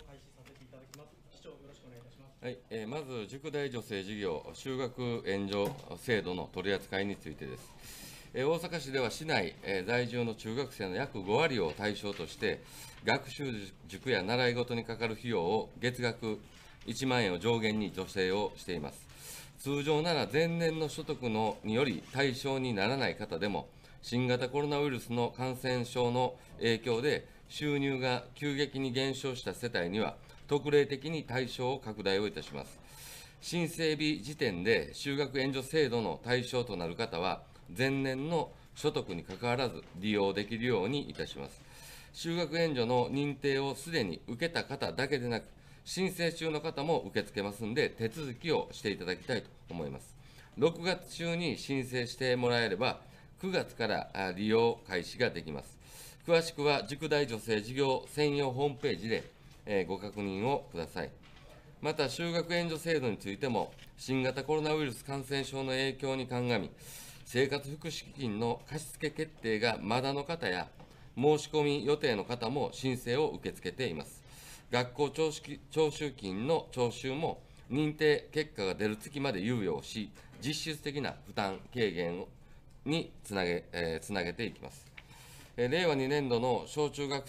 開始させていただきます。市長、よろしくお願いいたします。 はい、まず、塾大助成事業、就学援助制度の取り扱いについてです。大阪市では市内、在住の中学生の約5割を対象として、学習塾や習い事にかかる費用を月額1万円を上限に助成をしています。通常なら前年の所得により対象にならない方でも、新型コロナウイルスの感染症の影響で収入が急激に減少した世帯には、特例的に対象を拡大をいたします。申請日時点で就学援助制度の対象となる方は、前年の所得にかかわらず利用できるようにいたします。就学援助の認定をすでに受けた方だけでなく、申請中の方も受け付けますので、手続きをしていただきたいと思います。6月中に申請してもらえれば、9月から利用開始ができます。詳しくは、塾大助成事業専用ホームページでご確認をください。また、就学援助制度についても、新型コロナウイルス感染症の影響に鑑み、生活福祉金の貸付決定がまだの方や、申し込み予定の方も申請を受け付けています。学校徴収金の徴収も、認定結果が出る月まで猶予をし、実質的な負担軽減につなげていきます。令和2年度の小中学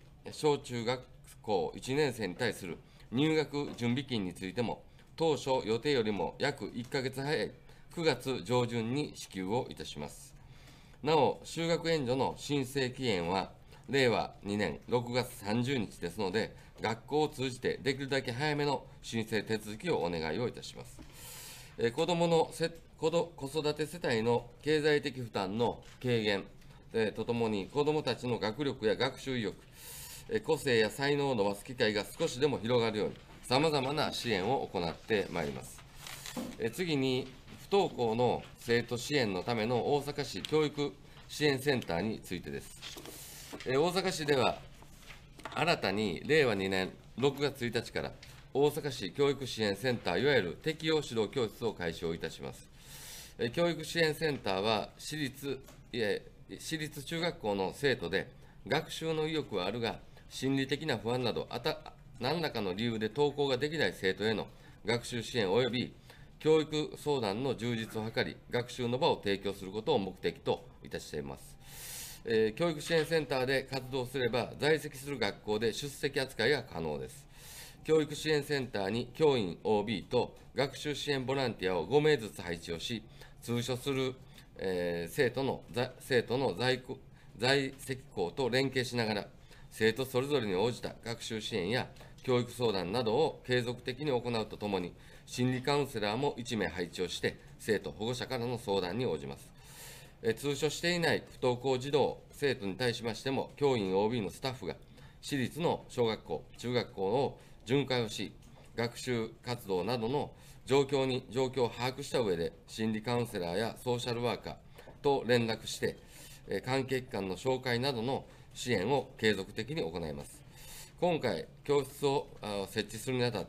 校1年生に対する入学準備金についても、当初予定よりも約1ヶ月早い9月上旬に支給をいたします。なお、就学援助の申請期限は、令和2年6月30日ですので、学校を通じてできるだけ早めの申請手続きをお願いをいたします。子育て世帯の経済的負担の軽減とともに、子どもたちの学力や学習意欲、個性や才能を伸ばす機会が少しでも広がるように、さまざまな支援を行ってまいります。次に、不登校の生徒支援のための大阪市教育支援センターについてです。大阪市では、新たに令和2年6月1日から、大阪市教育支援センター、いわゆる適応指導教室を開始をいたします。教育支援センターは私立中学校の生徒で、学習の意欲はあるが、心理的な不安など、何らかの理由で登校ができない生徒への学習支援及び教育相談の充実を図り、学習の場を提供することを目的といたしています。教育支援センターで活動すれば、在籍する学校で出席扱いが可能です。教育支援センターに教員 OB と学習支援ボランティアを5名ずつ配置をし、通所する、生徒の在籍校と連携しながら、生徒それぞれに応じた学習支援や教育相談などを継続的に行うとともに、心理カウンセラーも1名配置をして、生徒、保護者からの相談に応じます。通所していない不登校児童、生徒に対しましても、教員 OB のスタッフが、私立の小学校、中学校を巡回をし、学習活動などの状況を把握した上で、心理カウンセラーやソーシャルワーカーと連絡して、関係機関の紹介などの支援を継続的に行います。今回、教室を設置するにあたって、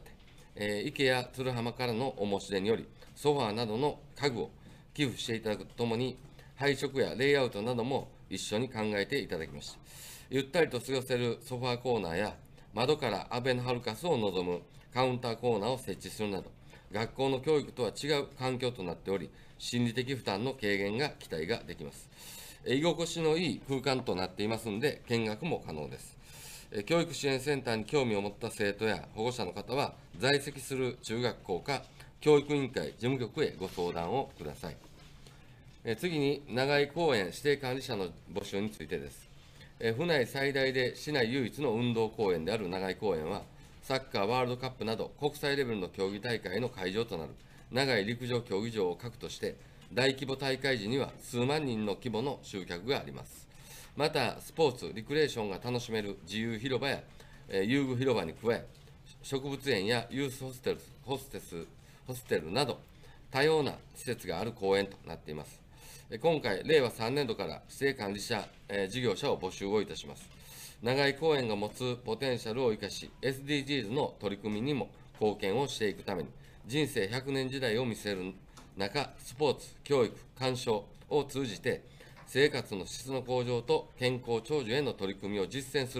池や鶴浜からのお申し出により、ソファーなどの家具を寄付していただくとともに、配色やレイアウトなども一緒に考えていただきました。ゆったりと過ごせるソファーコーナーや、窓からアベノハルカスを望むカウンターコーナーを設置するなど、学校の教育とは違う環境となっており、心理的負担の軽減が期待ができます。居心地のいい空間となっていますので、見学も可能です。教育支援センターに興味を持った生徒や保護者の方は、在籍する中学校か教育委員会事務局へご相談をください。次に、長井公園指定管理者の募集についてです。府内最大で市内唯一の運動公園である長井公園は、サッカーワールドカップなど国際レベルの競技大会の会場となる長井陸上競技場を核として、大規模大会時には数万人の規模の集客があります。また、スポーツ、リクレーションが楽しめる自由広場や遊具広場に加え、植物園やユースホステルなど、多様な施設がある公園となっています。今回、令和3年度から指定管理者、事業者を募集をいたします。長井公園が持つポテンシャルを生かし、SDGs の取り組みにも貢献をしていくために、人生100年時代を見せる中、スポーツ、教育、鑑賞を通じて、生活の質の向上と健康長寿への取り組みを実践する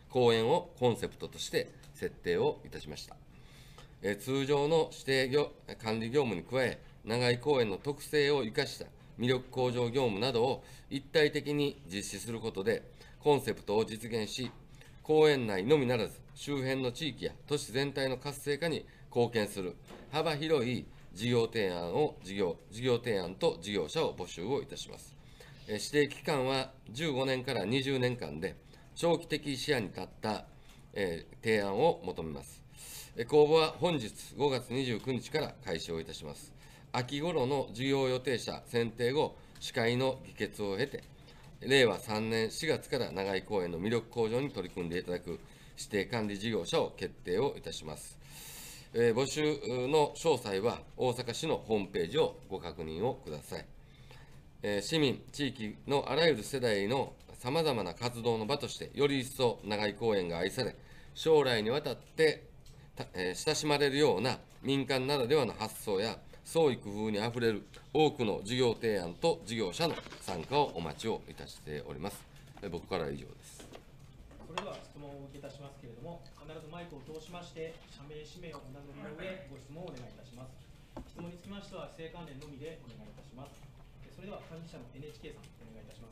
公園をコンセプトとして設定をいたしました。通常の指定管理業務に加え、長井公園の特性を生かした魅力向上業務などを一体的に実施することで、コンセプトを実現し、公園内のみならず、周辺の地域や都市全体の活性化に貢献する幅広い事業提案と事業者を募集をいたします。指定期間は15年から20年間で、長期的視野に立った提案を求めます。公募は本日5月29日から開始をいたします。秋頃の事業予定者選定後、司会の議決を経て、令和3年4月から長井公園の魅力向上に取り組んでいただく指定管理事業者を決定をいたします。募集の詳細は大阪市のホームページをご確認をください。市民、地域のあらゆる世代のさまざまな活動の場として、より一層長井公園が愛され、将来にわたって親しまれるような民間ならではの発想や創意工夫にあふれる多くの事業提案と事業者の参加をお待ちをいたしております。僕からは以上です。 それでは質問をお受けいたしますけれども、必ずマイクを通しまして、社名、氏名をお名乗りの上、ご質問をお願いいたします。質問につきましては、性関連のみでお願いいたします。それでは幹事社の NHK さん、お願いいたします。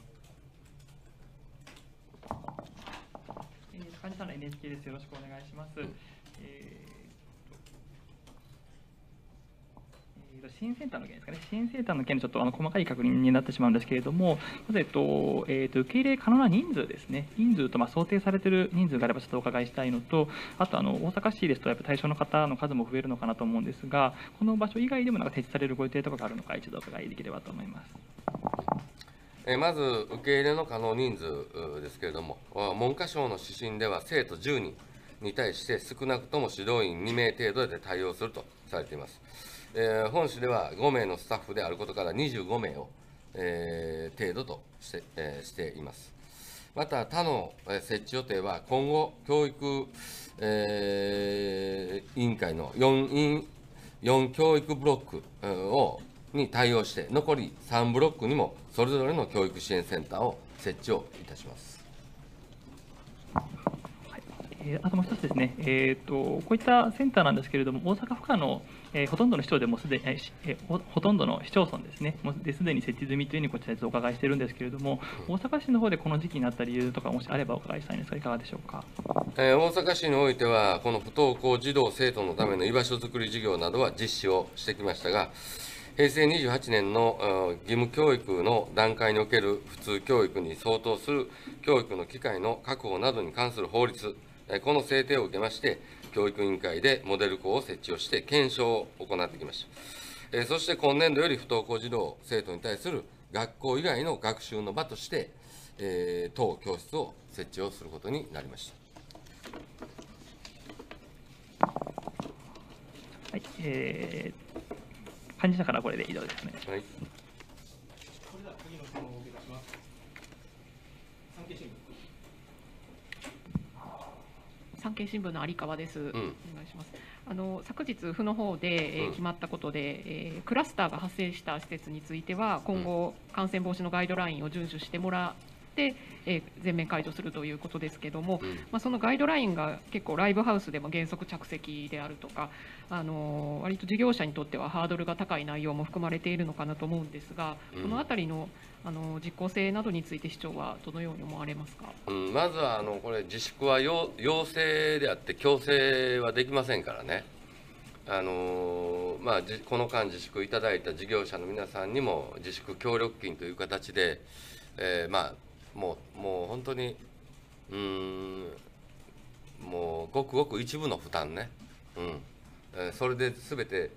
幹事社の NHK です。よろしくお願いします。支援センターの件ですかね、支援センターの件、ちょっと細かい確認になってしまうんですけれども、まず、受け入れ可能な人数ですね、人数と想定されている人数があれば、ちょっとお伺いしたいのと、あと大阪市ですと、やっぱ対象の方の数も増えるのかなと思うんですが、この場所以外でも設置されるご予定とかがあるのか、一度お伺いできればと思います。 まず、受け入れの可能人数ですけれども、文科省の指針では、生徒10人に対して少なくとも指導員2名程度で対応するとされています。本市では5名のスタッフであることから25名を、程度としています。また、他の設置予定は今後、教育、委員会の4教育ブロックに対応して、残り3ブロックにもそれぞれの教育支援センターを設置をいたします。 あともう一つですね、こういったセンターなんですけれども、大阪府下の、ほとんどの市町でもすでほとんどの市町村ですね、もうすでに設置済みというふうにこちらでお伺いしているんですけれども、大阪市の方でこの時期になった理由とか、もしあればお伺いしたいんですが、いかがでしょうか。 大阪市においては、この不登校児童・生徒のための居場所づくり事業などは実施をしてきましたが、平成28年の義務教育の段階における普通教育に相当する教育の機会の確保などに関する法律、この制定を受けまして、教育委員会でモデル校を設置をして検証を行ってきました。そして今年度より不登校児童・生徒に対する学校以外の学習の場として、当教室を設置をすることになりました。 はい、幹事社からこれで以上ですね。 はい。 それでは次の質問をお受けいたします。産経新聞。 産経新聞の有川です。お願いします。昨日府の方で決まったことで、クラスターが発生した施設については今後感染防止のガイドラインを遵守してもらって、全面解除するということですけども、そのガイドラインが結構ライブハウスでも原則着席であるとか、割と事業者にとってはハードルが高い内容も含まれているのかなと思うんですが、このあたりの実効性などについて市長はどのように思われますか。 まずはこれ、自粛は要請であって、強制はできませんからね、この間、自粛いただいた事業者の皆さんにも、自粛協力金という形で、もう本当に、もうごくごく一部の負担ね、それで全て、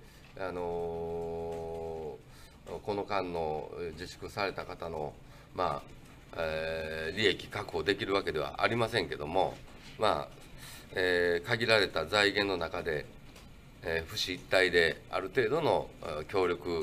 この間の自粛された方の、利益確保できるわけではありませんけども、限られた財源の中で、府市一体である程度の協力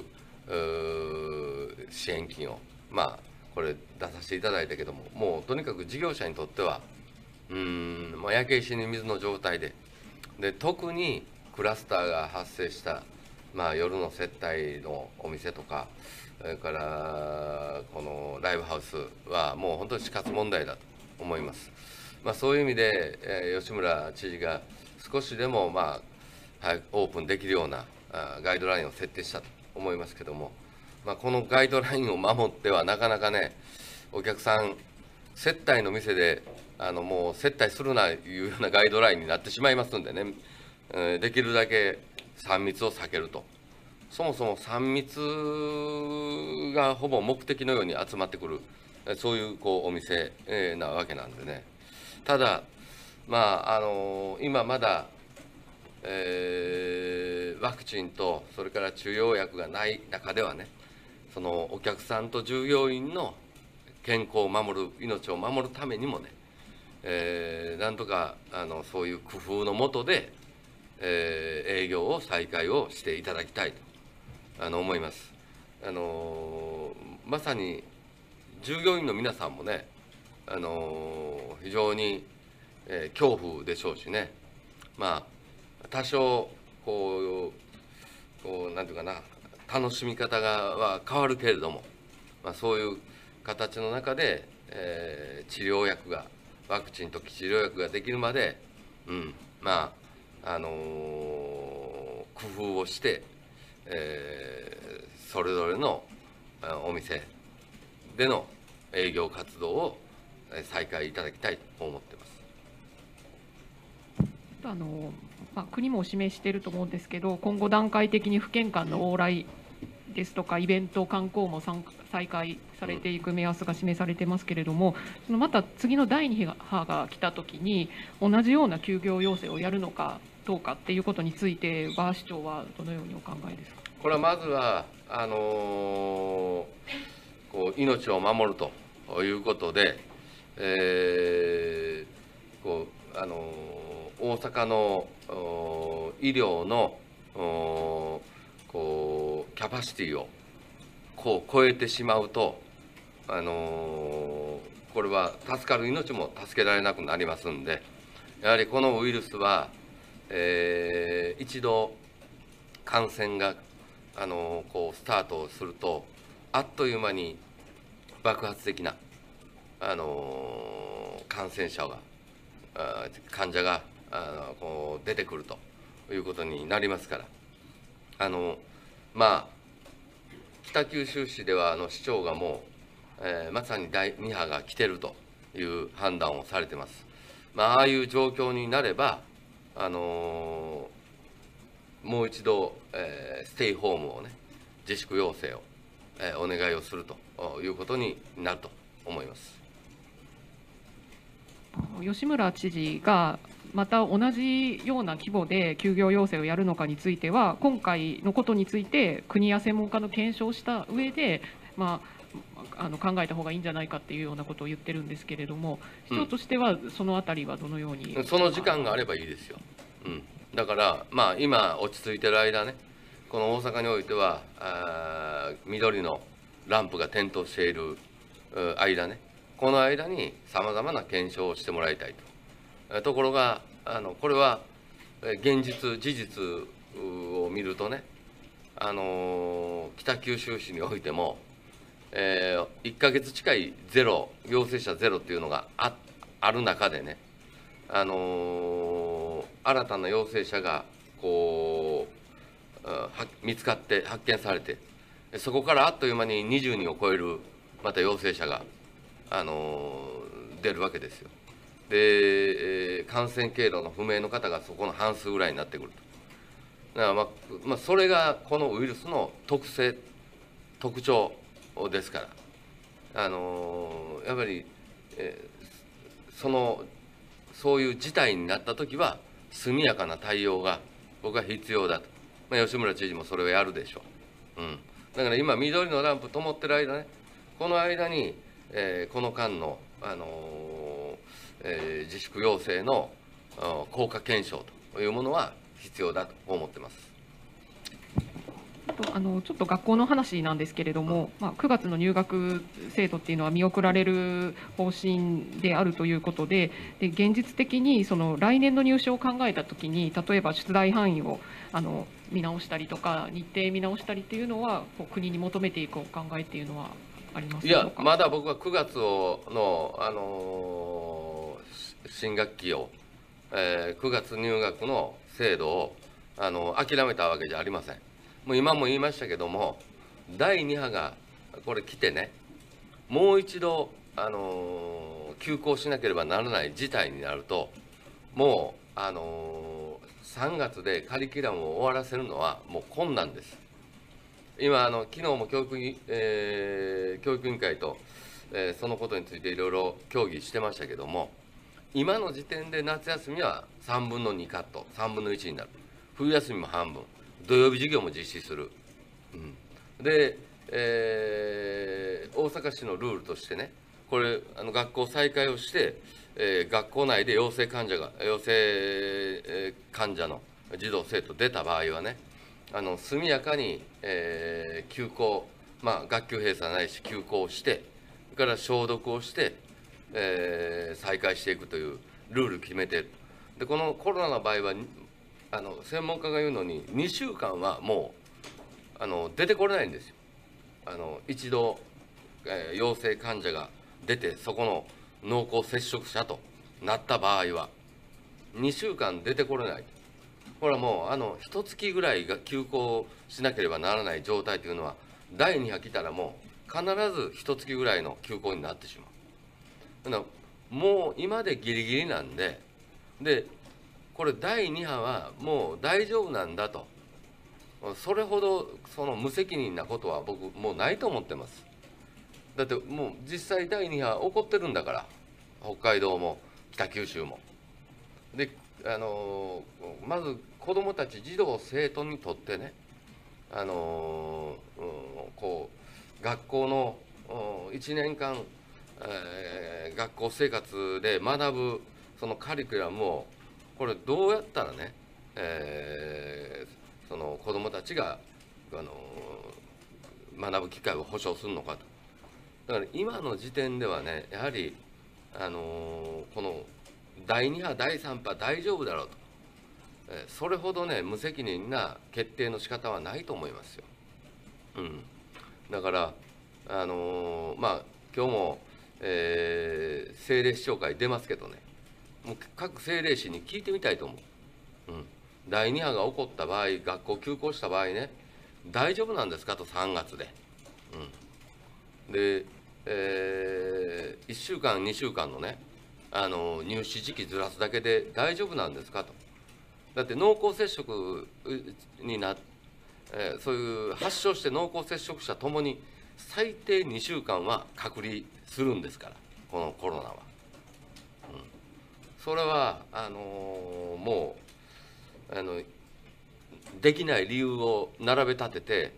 支援金を、これ出させていただいたけども、もうとにかく事業者にとっては、焼け石に水の状態で、特にクラスターが発生した、夜の接待のお店とか、それからこのライブハウスはもう本当に死活問題だと思います。 そういう意味で、吉村知事が少しでも、早くオープンできるようなガイドラインを設定したと思いますけども、このガイドラインを守ってはなかなかね、お客さん、接待の店でもう接待するないうようなガイドラインになってしまいますんでね、できるだけ3密を避けると。そもそも3密がほぼ目的のように集まってくる、そういうお店なわけなんでね。ただ、今まだ、ワクチンとそれから治療薬がない中ではね、そのお客さんと従業員の健康を守る、命を守るためにもね、なんとかそういう工夫のもとで、営業を再開をしていただきたいと思います。まさに従業員の皆さんもね、非常に、恐怖でしょうしね、多少なんていうかな、楽しみ方は変わるけれども、そういう形の中で、治療薬が、ワクチンと治療薬ができるまで、工夫をして、それぞれのお店での営業活動を再開いただきたいと思っています。 国も示していると思うんですけど、今後段階的に府県間の往来ですとかイベント観光も再開されていく目安が示されてますけれども、そのまた次の第2波が来たときに同じような休業要請をやるのかどうかっていうことについては市長はどのようにお考えですか。 これはまずは命を守るということで、大阪の医療のキャパシティを超えてしまうと、これは助かる命も助けられなくなりますんで、やはりこのウイルスは、一度感染がスタートすると、あっという間に爆発的な感染者が患者が出てくるということになりますから、北九州市では市長がもう、まさに第2波が来てるという判断をされてます。ああいう状況になれば、もう一度、ステイホームをね、自粛要請を、お願いをするということになると思います。 吉村知事がまた同じような規模で休業要請をやるのかについては、今回のことについて国や専門家の検証をした上で、考えた方がいいんじゃないかっていうようなことを言ってるんですけれども、市長としてはそのあたりはどのように。 その時間があればいいですよ。だから、今落ち着いてる間ね、この大阪においては緑のランプが点灯している間ね、この間にさまざまな検証をしてもらいたいと。ところがこれは現実事実を見るとね、北九州市においても、1ヶ月近いゼロ、陽性者ゼロっていうのがある中でね、新たな陽性者が見つかって発見されて、そこからあっという間に20人を超えるまた陽性者が出るわけですよ。で、感染経路の不明の方がそこの半数ぐらいになってくると。だからそれがこのウイルスの特徴ですから、やっぱり、そういう事態になったときは速やかな対応が僕は必要だと。吉村知事もそれをやるでしょう。だから今緑のランプ灯ってる間ね、この間に、この間の、自粛要請の効果検証というものは必要だと思ってます。 ちょっと学校の話なんですけれども、9月の入学制度っていうのは見送られる方針であるということで、現実的にその来年の入試を考えたときに、例えば出題範囲を見直したりとか、日程見直したりっていうのは、国に求めていくお考えっていうのはありますか。 いや、まだ僕は9月新学期を、9月入学の制度を諦めたわけじゃありません。もう今も言いましたけども、第2波がこれ来てね、もう一度、休校しなければならない事態になると、もう、3月でカリキュラムを終わらせるのはもう困難です。今、昨日も教育委員会と、そのことについていろいろ協議してましたけども、今の時点で夏休みは3分の2カット、3分の1になる。冬休みも半分、土曜日授業も実施する。で、大阪市のルールとしてね、これ学校再開をして、学校内で陽性患者の児童生徒出た場合はね、速やかに、休校、学級閉鎖ないし休校をして、それから消毒をして、再開していくというルール決めている。で、このコロナの場合は専門家が言うのに2週間はもう出てこれないんですよ。一度、陽性患者が出てそこの濃厚接触者となった場合は2週間出てこれない。これはもう1月ぐらいが休校しなければならない状態というのは、第2波来たらもう必ず1月ぐらいの休校になってしまう。だからもう今でギリギリなんで、これ第2波はもう大丈夫なんだと、それほどその無責任なことは僕もうないと思ってます。だってもう実際第2波起こってるんだから、北海道も北九州も。で、まず子どもたち、児童生徒にとってね、学校の1年間、学校生活で学ぶそのカリキュラムをこれどうやったらね、その子どもたちが学ぶ機会を保障するのかと。だから今の時点ではね、やはりこの第2波、第3波大丈夫だろうと、それほどね無責任な決定の仕方はないと思いますよ。だから今日も、政令市長会出ますけどね、もう各政令市に聞いてみたいと思う。第2波が起こった場合、学校休校した場合ね、大丈夫なんですかと、3月で。で、1週間、2週間のね、入試時期ずらすだけで大丈夫なんですかと。だって濃厚接触にそういう発症して濃厚接触者ともに最低2週間は隔離するんですから、このコロナは。それはもうできない理由を並べ立てて、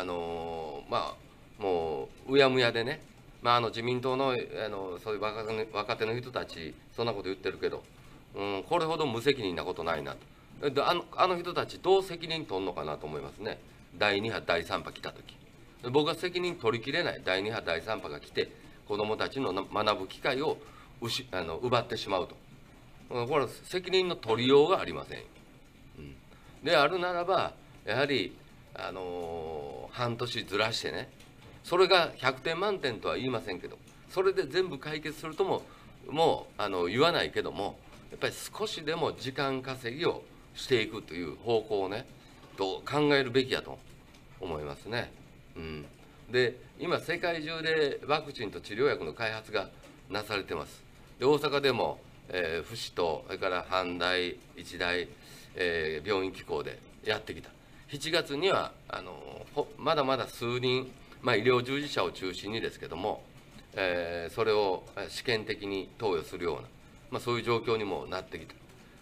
もううやむやでね、自民党のそういう若手の人たちそんなこと言ってるけど、これほど無責任なことないなと。あの人たちどう責任取るのかなと思いますね。第2波第3波来た時、僕は責任取りきれない。第2波第3波が来て子どもたちの学ぶ機会を奪ってしまうと、これは責任の取りようがありません。であるならばやはり半年ずらしてね、それが100点満点とは言いませんけど、それで全部解決するとも言わないけども、やっぱり少しでも時間稼ぎをしていくという方向をね、考えるべきだと思いますね。で今世界中でワクチンと治療薬の開発がなされてます。で大阪でも、府市とそれから阪大一大、病院機構でやってきた。7月にはまだまだ数人、医療従事者を中心にですけども、それを試験的に投与するような、そういう状況にもなってきた。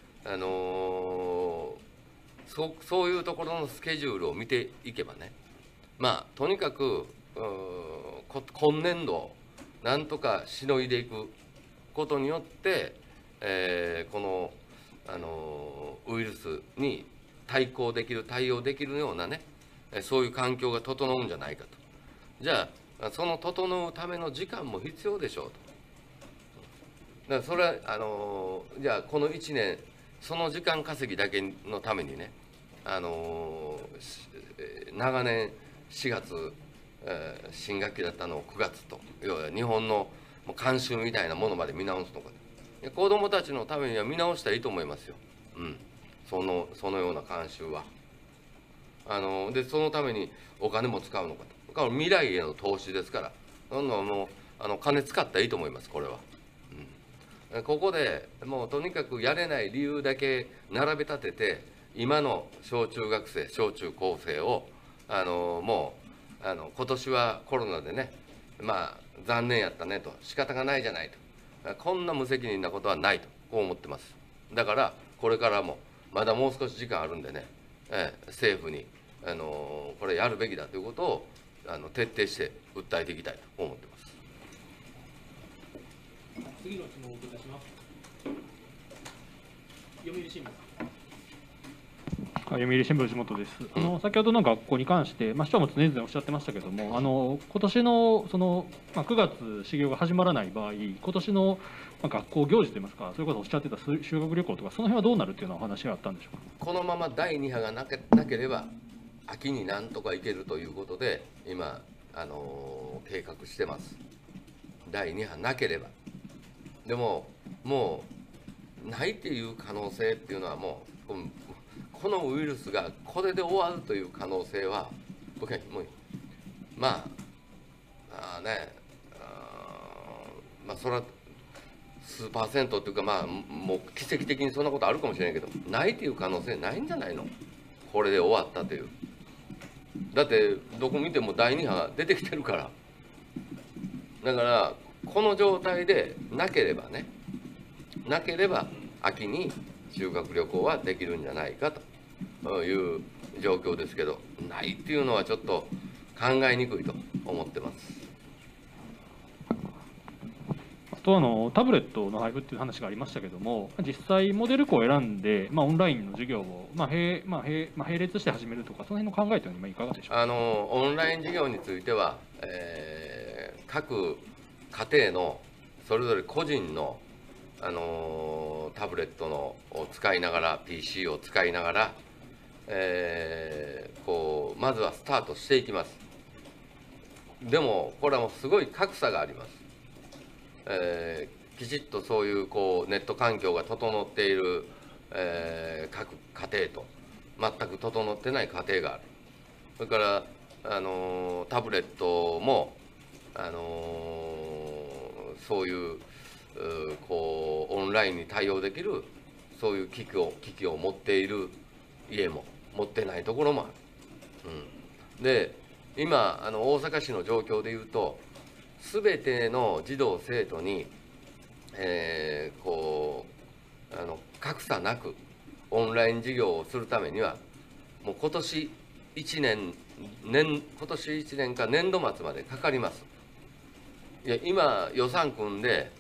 そういうところのスケジュールを見ていけばね、とにかく今年度なんとかしのいでいくことによって、このウイルスに対応できるようなね、そういう環境が整うんじゃないかと。じゃあその整うための時間も必要でしょうと。だからそれはじゃあこの1年その時間稼ぎだけのためにね、長年4月、新学期だったのを9月と、要は日本の慣習みたいなものまで見直すのかと。 子どもたちのためには見直したらいいと思いますよ、そのような慣習は。でそのためにお金も使うのかと。だから未来への投資ですから、どんどんもう金使ったらいいと思います、これは。ここでもうとにかくやれない理由だけ並べ立てて、今の小中学生、小中高生をもう今年はコロナでね、まあ残念やったねと、仕方がないじゃないと、こんな無責任なことはないと、こう思ってます。だからこれからもまだもう少し時間あるんでね、政府にこれやるべきだということを徹底して訴えていきたいと思ってます。 次の質問をお受けいたします。読売新聞。 読売新聞、地元です。先ほどの学校に関して、市長も常々おっしゃってましたけれども、今年の9月始業が始まらない場合、今年の学校行事といいますか、それこそおっしゃってた修学旅行とか、その辺はどうなるというようなお話があったんでしょうか。 このまま第2波がなければ、秋になんとか行けるということで、今、計画してます。第2波なければ。でも、もう、ないっていう可能性っていうのは、もう、このウイルスがこれで終わるという可能性は、僕はもう、それは数パーセントっていうか、もう奇跡的にそんなことあるかもしれないけど、ないという可能性ないんじゃないの、これで終わったという。だって、どこ見ても第2波が出てきてるから。だから、この状態でなければ秋に修学旅行はできるんじゃないかという状況ですけど、ないっていうのはちょっと考えにくいと思ってます。 あとタブレットの配布っていう話がありましたけども、実際モデル校を選んで、オンラインの授業を並列して始めるとか、その辺の考えというのはいかがでしょうか。 オンライン授業については、各家庭のそれぞれ個人の、タブレットを使いながら PC を使いながら、まずはスタートしていきます。でもこれはもうすごい格差があります。きちっとそういうネット環境が整っている、各家庭と全く整ってない家庭がある。それからタブレットもそういうオンラインに対応できるそういう機器を持っている家も持ってないところもある。で今大阪市の状況でいうと、全ての児童生徒に、格差なくオンライン授業をするためには、もう今年1年か年度末までかかります。いや今予算組んで、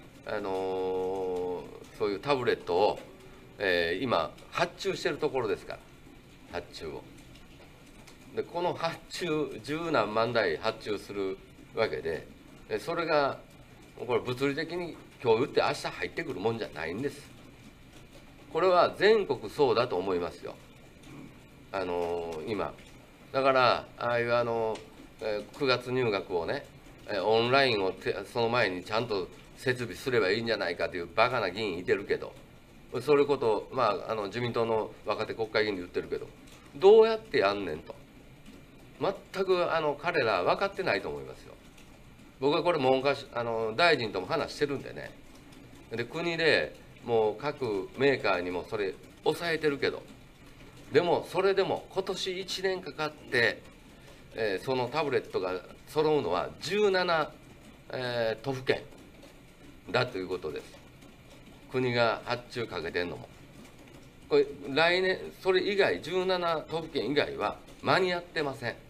そういうタブレットを、今発注してるところですから、発注を。でこの発注十何万台発注するわけで、それがこれ物理的に今日売って明日入ってくるもんじゃないんです。これは全国そうだと思いますよ。今だからああいう9月入学をね、オンラインをその前にちゃんと設備すればいいんじゃないかというバカな議員いてるけど、それこそ、自民党の若手国会議員で言ってるけど、どうやってやんねんと、全く彼ら分かってないと思いますよ。僕はこれ大臣とも話してるんでね。で国でもう各メーカーにもそれ抑えてるけど、でもそれでも今年1年かかって、そのタブレットが揃うのは17、都府県だということです。国が発注かけてんのも。これ来年それ以外17都府県以外は間に合ってません。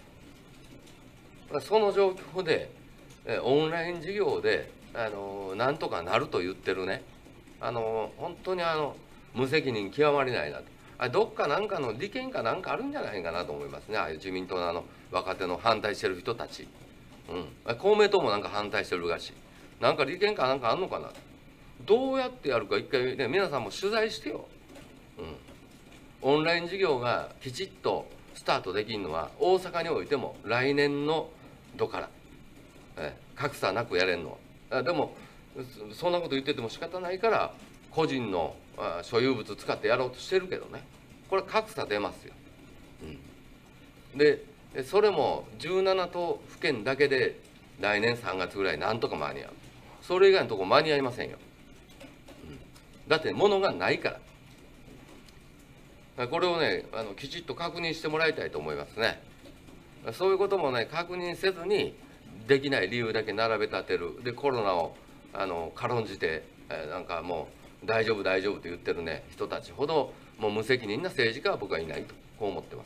その状況でオンライン授業でなんとかなると言ってるね、本当に無責任極まりないなと。どっかなんかの利権かなんかあるんじゃないかなと思いますね。ああいう自民党の若手の反対してる人たち、公明党もなんか反対してるらしい。なんか利権かなんかあんのかなと。どうやってやるか一回ね、皆さんも取材してよ。オンライン授業がきちっとスタートできるのは大阪においても来年の度から、格差なくやれんのは。でもそんなこと言ってても仕方ないから個人の所有物使ってやろうとしてるけどね、これは格差出ますよ。でそれも17都府県だけで来年3月ぐらいなんとか間に合う。それ以外のところ間に合いませんよ。だって物がないから。これをねきちっと確認してもらいたいと思いますね。そういうこともね確認せずにできない理由だけ並べ立てる。でコロナを軽んじてなんかもう大丈夫大丈夫と言ってるね人たちほどもう無責任な政治家は僕はいないとこう思ってます。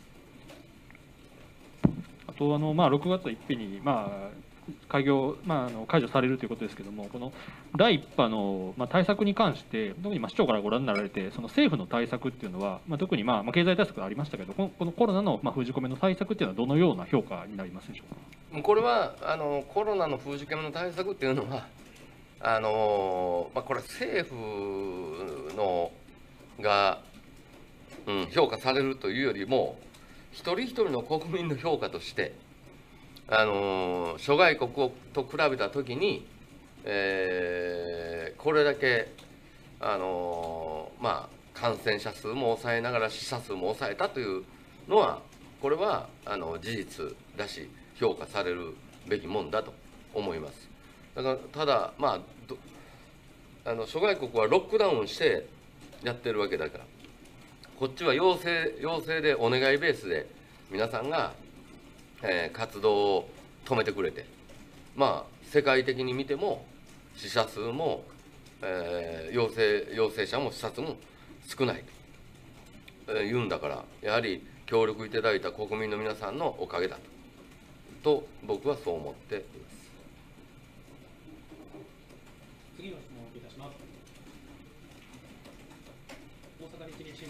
あと6月1日に開業、解除されるということですけれども、この第1波の対策に関して、特に市長からご覧になられて、その政府の対策っていうのは、特に経済対策がありましたけど、このコロナの封じ込めの対策っていうのは、どのような評価になりますでしょうか。 これはコロナの封じ込めの対策っていうのは、これ、政府のが、評価されるというよりも、一人一人の国民の評価として、諸外国と比べたときに、これだけ、感染者数も抑えながら死者数も抑えたというのは、これは事実だし、評価されるべきもんだと思います。だからただ、諸外国はロックダウンしてやってるわけだから、こっちは要請でお願いベースで皆さんが活動を止めてくれて、世界的に見ても死者数も、陽性者も死者数も少ないと、言うんだから、やはり協力いただいた国民の皆さんのおかげだと僕はそう思っています。 次の質問をお受けいたします。大阪日日新聞。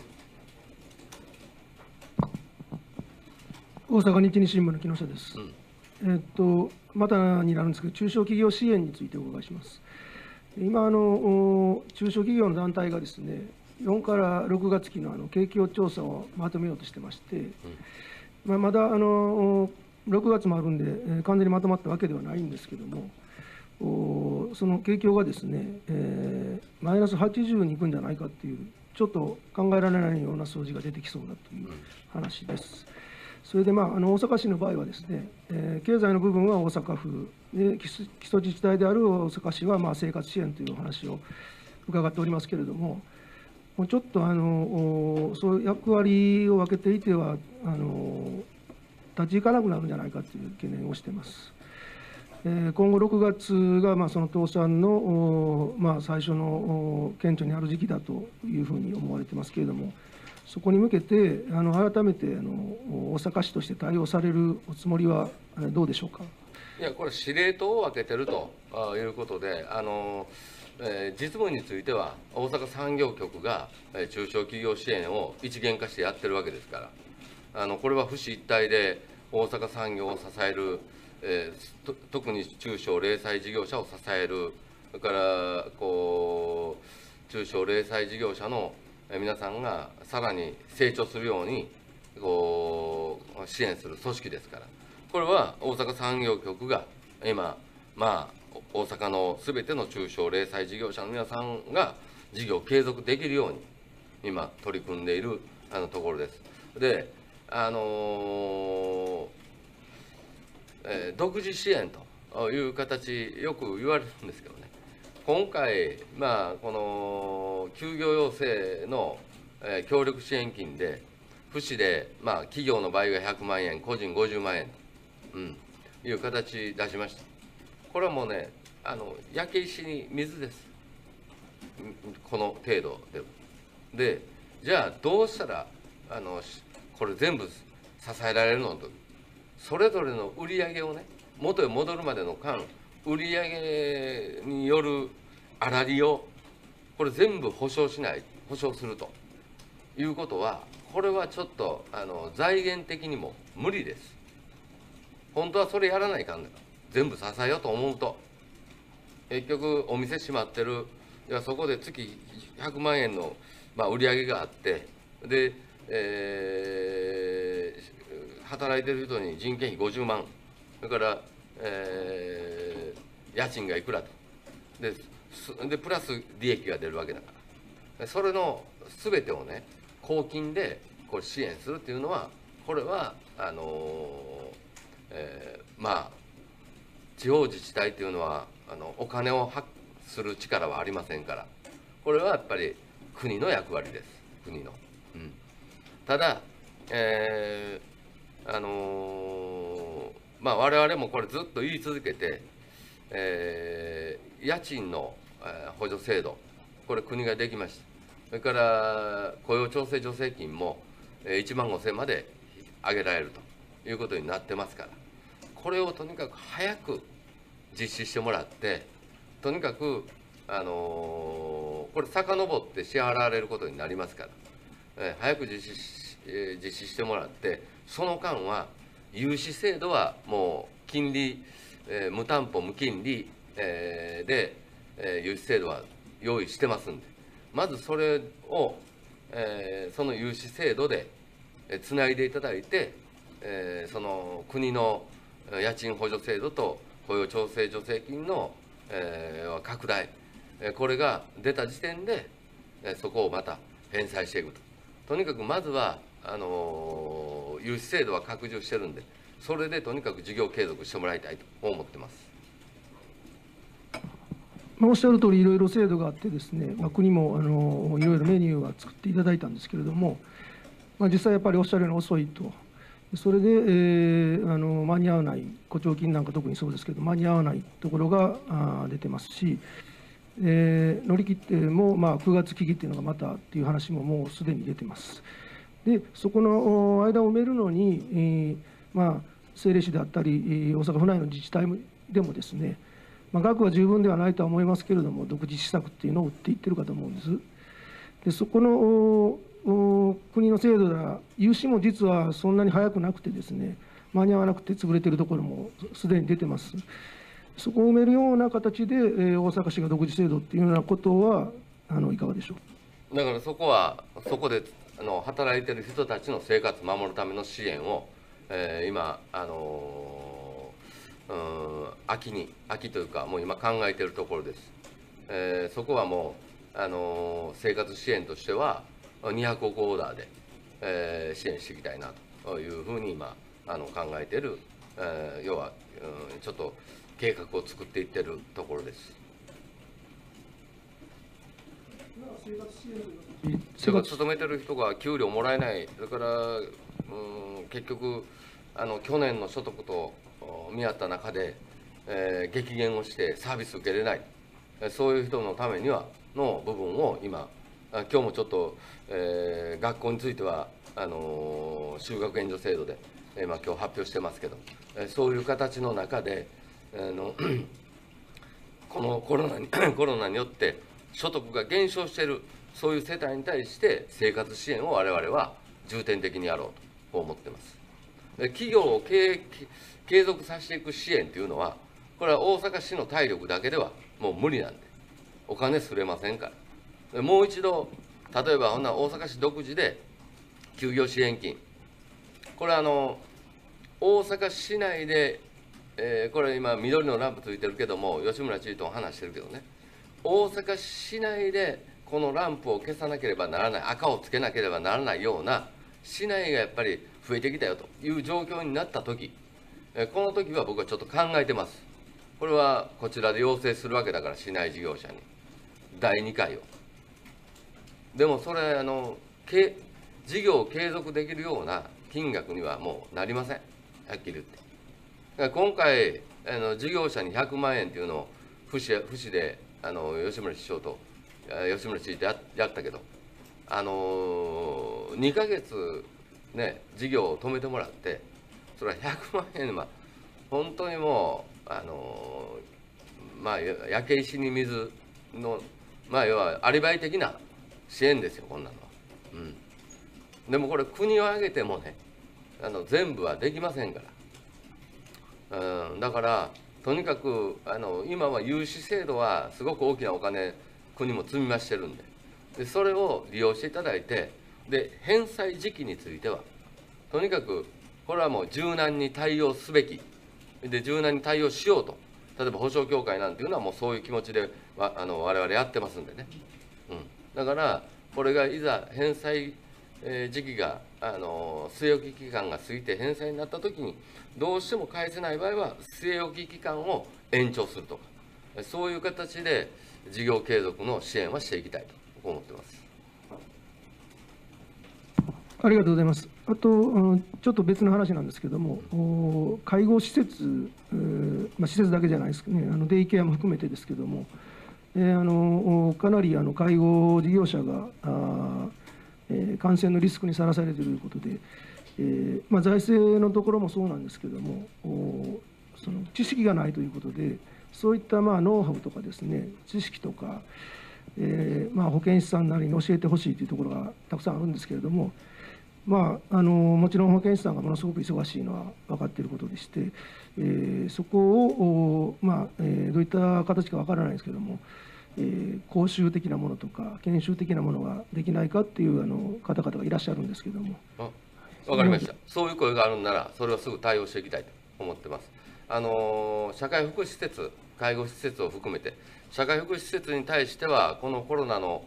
大阪日日新聞の木下です。またになるんですけど、中小企業支援についてお伺いします。今中小企業の団体がですね、4から6月期の景況調査をまとめようとしてまして、まだ6月もあるんで、完全にまとまったわけではないんですけども、その景況がですね、マイナス80にいくんじゃないかっていう、ちょっと考えられないような数字が出てきそうだという話です。それで、大阪市の場合はですね、経済の部分は大阪府で、基礎自治体である大阪市は生活支援というお話を伺っておりますけれども、ちょっとそういう役割を分けていては立ち行かなくなるんじゃないかという懸念をしています。今後6月がその倒産の最初の顕著にある時期だというふうに思われていますけれども、そこに向けて改めて大阪市として対応されるおつもりはどうでしょうか。 いや、これ司令塔を分けてるということで、実務については大阪産業局が中小企業支援を一元化してやってるわけですから、これは府市一体で大阪産業を支える、特に中小零細事業者を支える、それから中小零細事業者の皆さんがさらに成長するように支援する組織ですから、これは大阪産業局が今、大阪のすべての中小零細事業者の皆さんが事業を継続できるように今取り組んでいるところです。で、独自支援という形よく言われるんですけどね、今回、この休業要請の協力支援金で、府市で、企業の場合が100万円、個人50万円と、いう形出しました。これはもうね、焼け石に水です、この程度で。で、じゃあ、どうしたらこれ全部支えられるのと、それぞれの売り上げをね、元へ戻るまでの間、売り上げによる粗利をこれ全部保証するということは、これはちょっと財源的にも無理です。本当はそれやらないかんだから、全部支えようと思うと、結局お店閉まってる、いやそこで月100万円の売り上げがあって、で、働いてる人に人件費50万、それから、家賃がいくらと、 でプラス利益が出るわけだから、それの全てをね公金でこれ支援するっていうのは、これはまあ地方自治体っていうのはお金を発する力はありませんから、これはやっぱり国の役割です、国の。ただ、まあ我々もこれずっと言い続けて、家賃の補助制度、これ国ができました。それから雇用調整助成金も1万5000まで上げられるということになってますから、これをとにかく早く実施してもらって、とにかくこれ遡って支払われることになりますから、早く実施してもらって、その間は融資制度はもう金利、無担保無金利、で、融資制度は用意してますんで、まずそれを、その融資制度でつないでいただいて、その国の家賃補助制度と雇用調整助成金の、拡大、これが出た時点でそこをまた返済していくと。とにかくまずは融資制度は拡充してるんで、それでとにかく事業継続してもらいたいと思ってます。 おっしゃる通り、いろいろ制度があってですね、国もいろいろメニューは作っていただいたんですけれども、実際やっぱりおっしゃるように遅いと、それで、間に合わない、雇調金なんか特にそうですけど、間に合わないところが出てますし、乗り切っても、9月期限っていうのがまたっていう話ももうすでに出てます。で、そこの間を埋めるのに、政令市であったり、大阪府内の自治体でもですね、額は十分ではないとは思いますけれども、独自施策っていうのを打っていってるかと思うんです。で、そこの国の制度では、融資も実はそんなに早くなくてですね、間に合わなくて潰れてるところもすでに出てます。そこを埋めるような形で、大阪市が独自制度っていうようなことはいかがでしょう。 だからそこで働いてる人たちの生活を守るための支援を、今秋というか、もう今考えているところです。そこはもう生活支援としては200億オーダーで、支援していきたいなというふうに今考えている、要は、ちょっと計画を作っていってるところです。勤めてる人が給料もらえない、それから結局去年の所得と見合った中で、激減をしてサービス受けれない、そういう人のためにはの部分を今日もちょっと、学校については就学援助制度で、今日発表してますけど、そういう形の中でこのコロナによって所得が減少している、そういう世帯に対して生活支援を我々は重点的にやろうと思ってます。企業を継続させていく支援というのは、これは大阪市の体力だけではもう無理なんで、お金すれませんから。もう一度、例えば大阪市独自で休業支援金、これは大阪市内で、これ今緑のランプついてるけども、吉村知事と話してるけどね、大阪市内でこのランプを消さなければならない、赤をつけなければならないような市内がやっぱり増えてきたよという状況になった時、この時は僕はちょっと考えてます。これはこちらで要請するわけだから、市内事業者に第2回を。でもそれ事業を継続できるような金額にはもうなりません、はっきり言って。今回事業者に100万円っていうのを府市で吉村市長と吉村知事とやったけど、2ヶ月ね事業を止めてもらって、それは100万円は本当にもう焼け石に水の要はアリバイ的な支援ですよ、こんなのは。でもこれ国を挙げてもね全部はできませんから、だからとにかく今は融資制度はすごく大きなお金国も積み増してるんで、それを利用していただいて、で返済時期についてはとにかくこれはもう柔軟に対応すべきで、柔軟に対応しようと例えば保証協会なんていうのはもうそういう気持ちで我々やってますんでね、だからこれがいざ返済時期が据え置き期間が過ぎて返済になった時にどうしても返せない場合は据え置き期間を延長するとか、そういう形で事業継続の支援はしていきたいと思ってます。 ありがとうございます。あと、ちょっと別の話なんですけれども、介護施設、施設だけじゃないですけどね、デイケアも含めてですけれども、かなり介護事業者が感染のリスクにさらされているということで、財政のところもそうなんですけれども、その知識がないということで、そういったノウハウとかですね、知識とか、保健師さんなりに教えてほしいというところがたくさんあるんですけれども、もちろん保健師さんがものすごく忙しいのは分かっていることでして、そこを、どういった形か分からないですけれども、講習的なものとか研修的なものができないかっていう方々がいらっしゃるんですけれども。 分かりました。そういう声があるんならそれをすぐ対応していきたいと思ってます。社会福祉施設、介護施設を含めて社会福祉施設に対してはこのコロナの、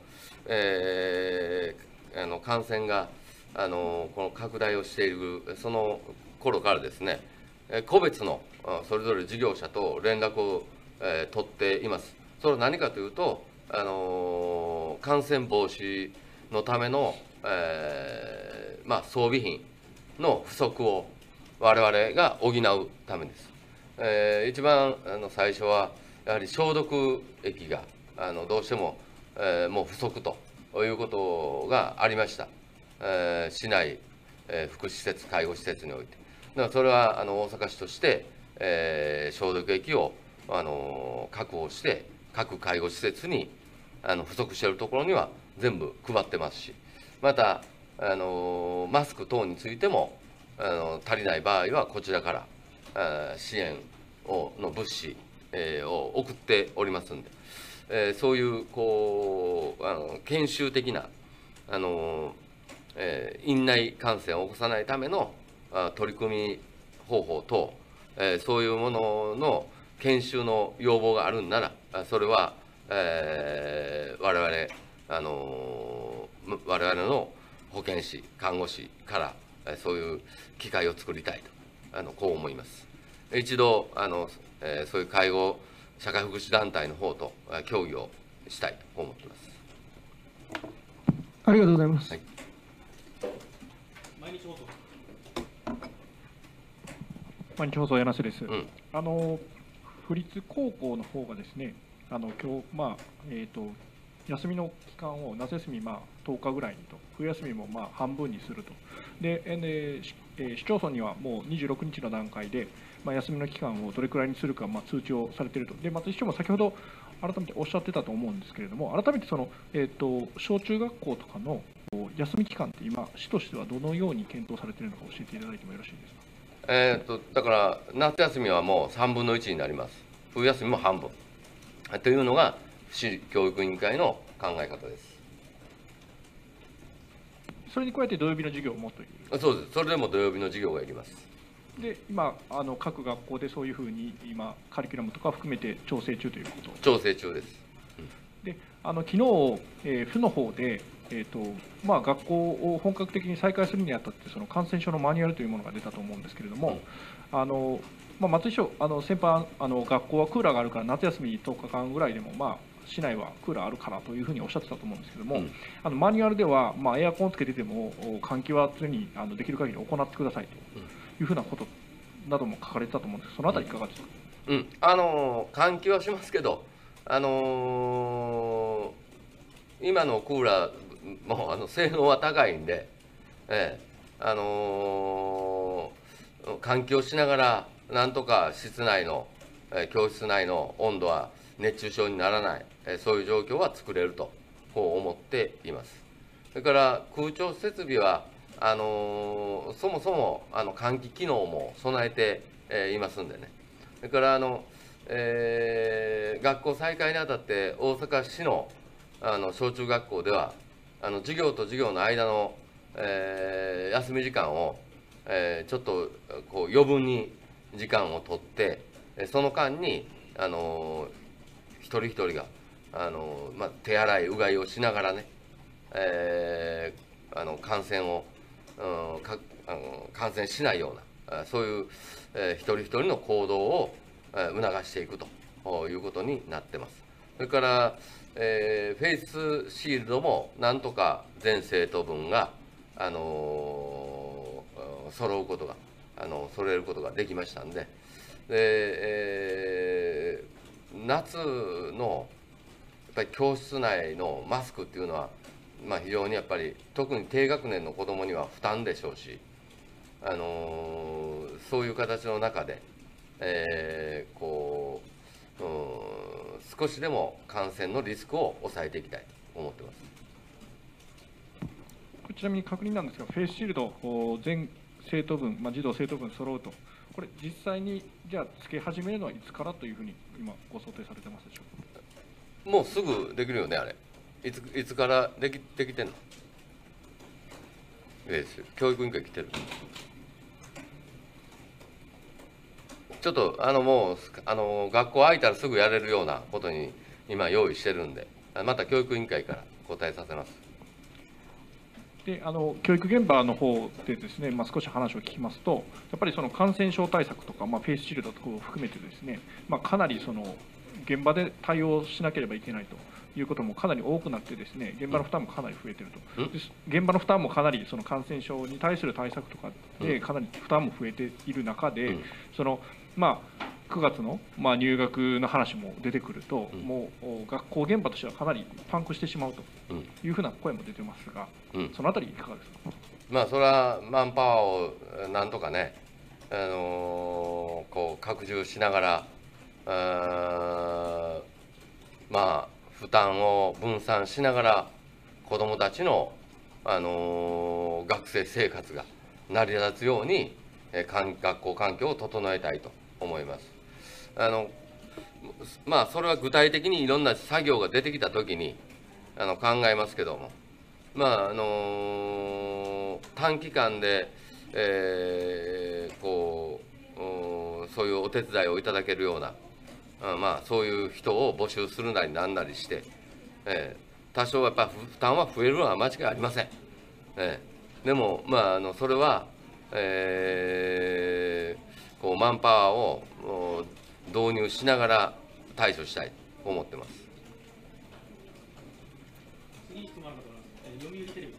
感染がこの拡大をしているその頃からですね、個別のそれぞれ事業者と連絡を、取っています。それは何かというと、感染防止のための、装備品の不足を我々が補うためです。一番最初はやはり消毒液がどうしても、もう不足ということがありました。市内、福祉施設、介護施設において。だからそれは大阪市として、消毒液を確保して、各介護施設に不足しているところには全部配ってますし、またマスク等についても足りない場合はこちらから支援の物資を送っておりますんで、そういう研修的な院内感染を起こさないための取り組み方法等、そういうものの研修の要望があるんなら、それは、我々の保健師、看護師からそういう機会を作りたいとこう思います。一度そういう介護社会福祉団体の方と協議をしたいと思っています。 ありがとうございます。 毎日放送。 毎日放送柳瀬です。府立高校の方がですね、今日休みの期間を夏休み10日ぐらいにと、冬休みも半分にすると。で、市町村にはもう26日の段階で、休みの期間をどれくらいにするか通知をされていると。で、松井市長も先ほど改めておっしゃってたと思うんですけれども、改めて小中学校とかの休み期間って今、市としてはどのように検討されているのか教えていただいてもよろしいですか。 だから夏休みはもう3分の1になります。冬休みも半分というのが市教育委員会の考え方です。 それに加えて土曜日の授業もという。 そうです。それでも土曜日の授業がいります。で、 今各学校でそういうふうに今カリキュラムとか含めて調整中ということ。 調整中です。 で、昨日、府の方で学校を本格的に再開するにあたって感染症のマニュアルというものが出たと思うんですけれども、松井市長、先般学校はクーラーがあるから夏休み10日間ぐらいでも市内はクーラーあるからというふうにおっしゃってたと思うんですけれども、マニュアルではエアコンをつけてても換気は常にできる限り行ってくださいというふうなことなども書かれてたと思うんですが、そのあたりいかがですか。 換気はしますけど、今のクーラーも性能は高いんで、換気をしながらなんとか室内の、教室内の温度は熱中症にならない、そういう状況は作れるとこう思っています。それから空調設備はそもそも換気機能も備えて、いますんでね。それから学校再開にあたって大阪市の小中学校では授業と授業の間の、休み時間を、ちょっと余分に時間を取ってその間に、 一人一人が手洗いうがいをしながらね、感染しないようなそういう、一人一人の行動を促していくということになってます。それから、フェイスシールドもなんとか全生徒分が、揃えることができましたんで、夏のやっぱり教室内のマスクっていうのは、非常にやっぱり特に低学年の子どもには負担でしょうし、そういう形の中で、少しでも感染のリスクを抑えていきたいと思ってます。 ちなみに確認なんですが、フェイスシールド全生徒分、児童生徒分揃うと、これ実際にじゃあつけ始めるのはいつからというふうに今ご想定されてますでしょうか。 もうすぐできるよね、あれ。いつからできてんの？教育委員会来てる。ちょっともう学校空いたらすぐやれるようなことに今用意してるんで、また教育委員会から答えさせます。 で教育現場の方でですね、少し話を聞きますと、やっぱりその感染症対策とか、フェイスシールドとかを含めてですね、かなりその現場で対応しなければいけないということもかなり多くなってですね、現場の負担もかなり増えていると、現場の負担もかなりその感染症に対する対策とかでかなり負担も増えている中で、その9月の入学の話も出てくると、もう学校現場としてはかなりパンクしてしまうというふうな声も出てますが、そのあたりいかがですか。それはマンパワーをなんとかね、拡充しながら、負担を分散しながら子どもたちの、学生生活が成り立つように学校環境を整えたいと思います。それは具体的にいろんな作業が出てきたときに考えますけども、短期間で、そういうお手伝いをいただけるような、そういう人を募集するなりなんなりして、多少やっぱり負担は増えるのは間違いありません。でも、それは、マンパワーを導入しながら対処したいと思ってます。 次質問ある方は読売テレビ。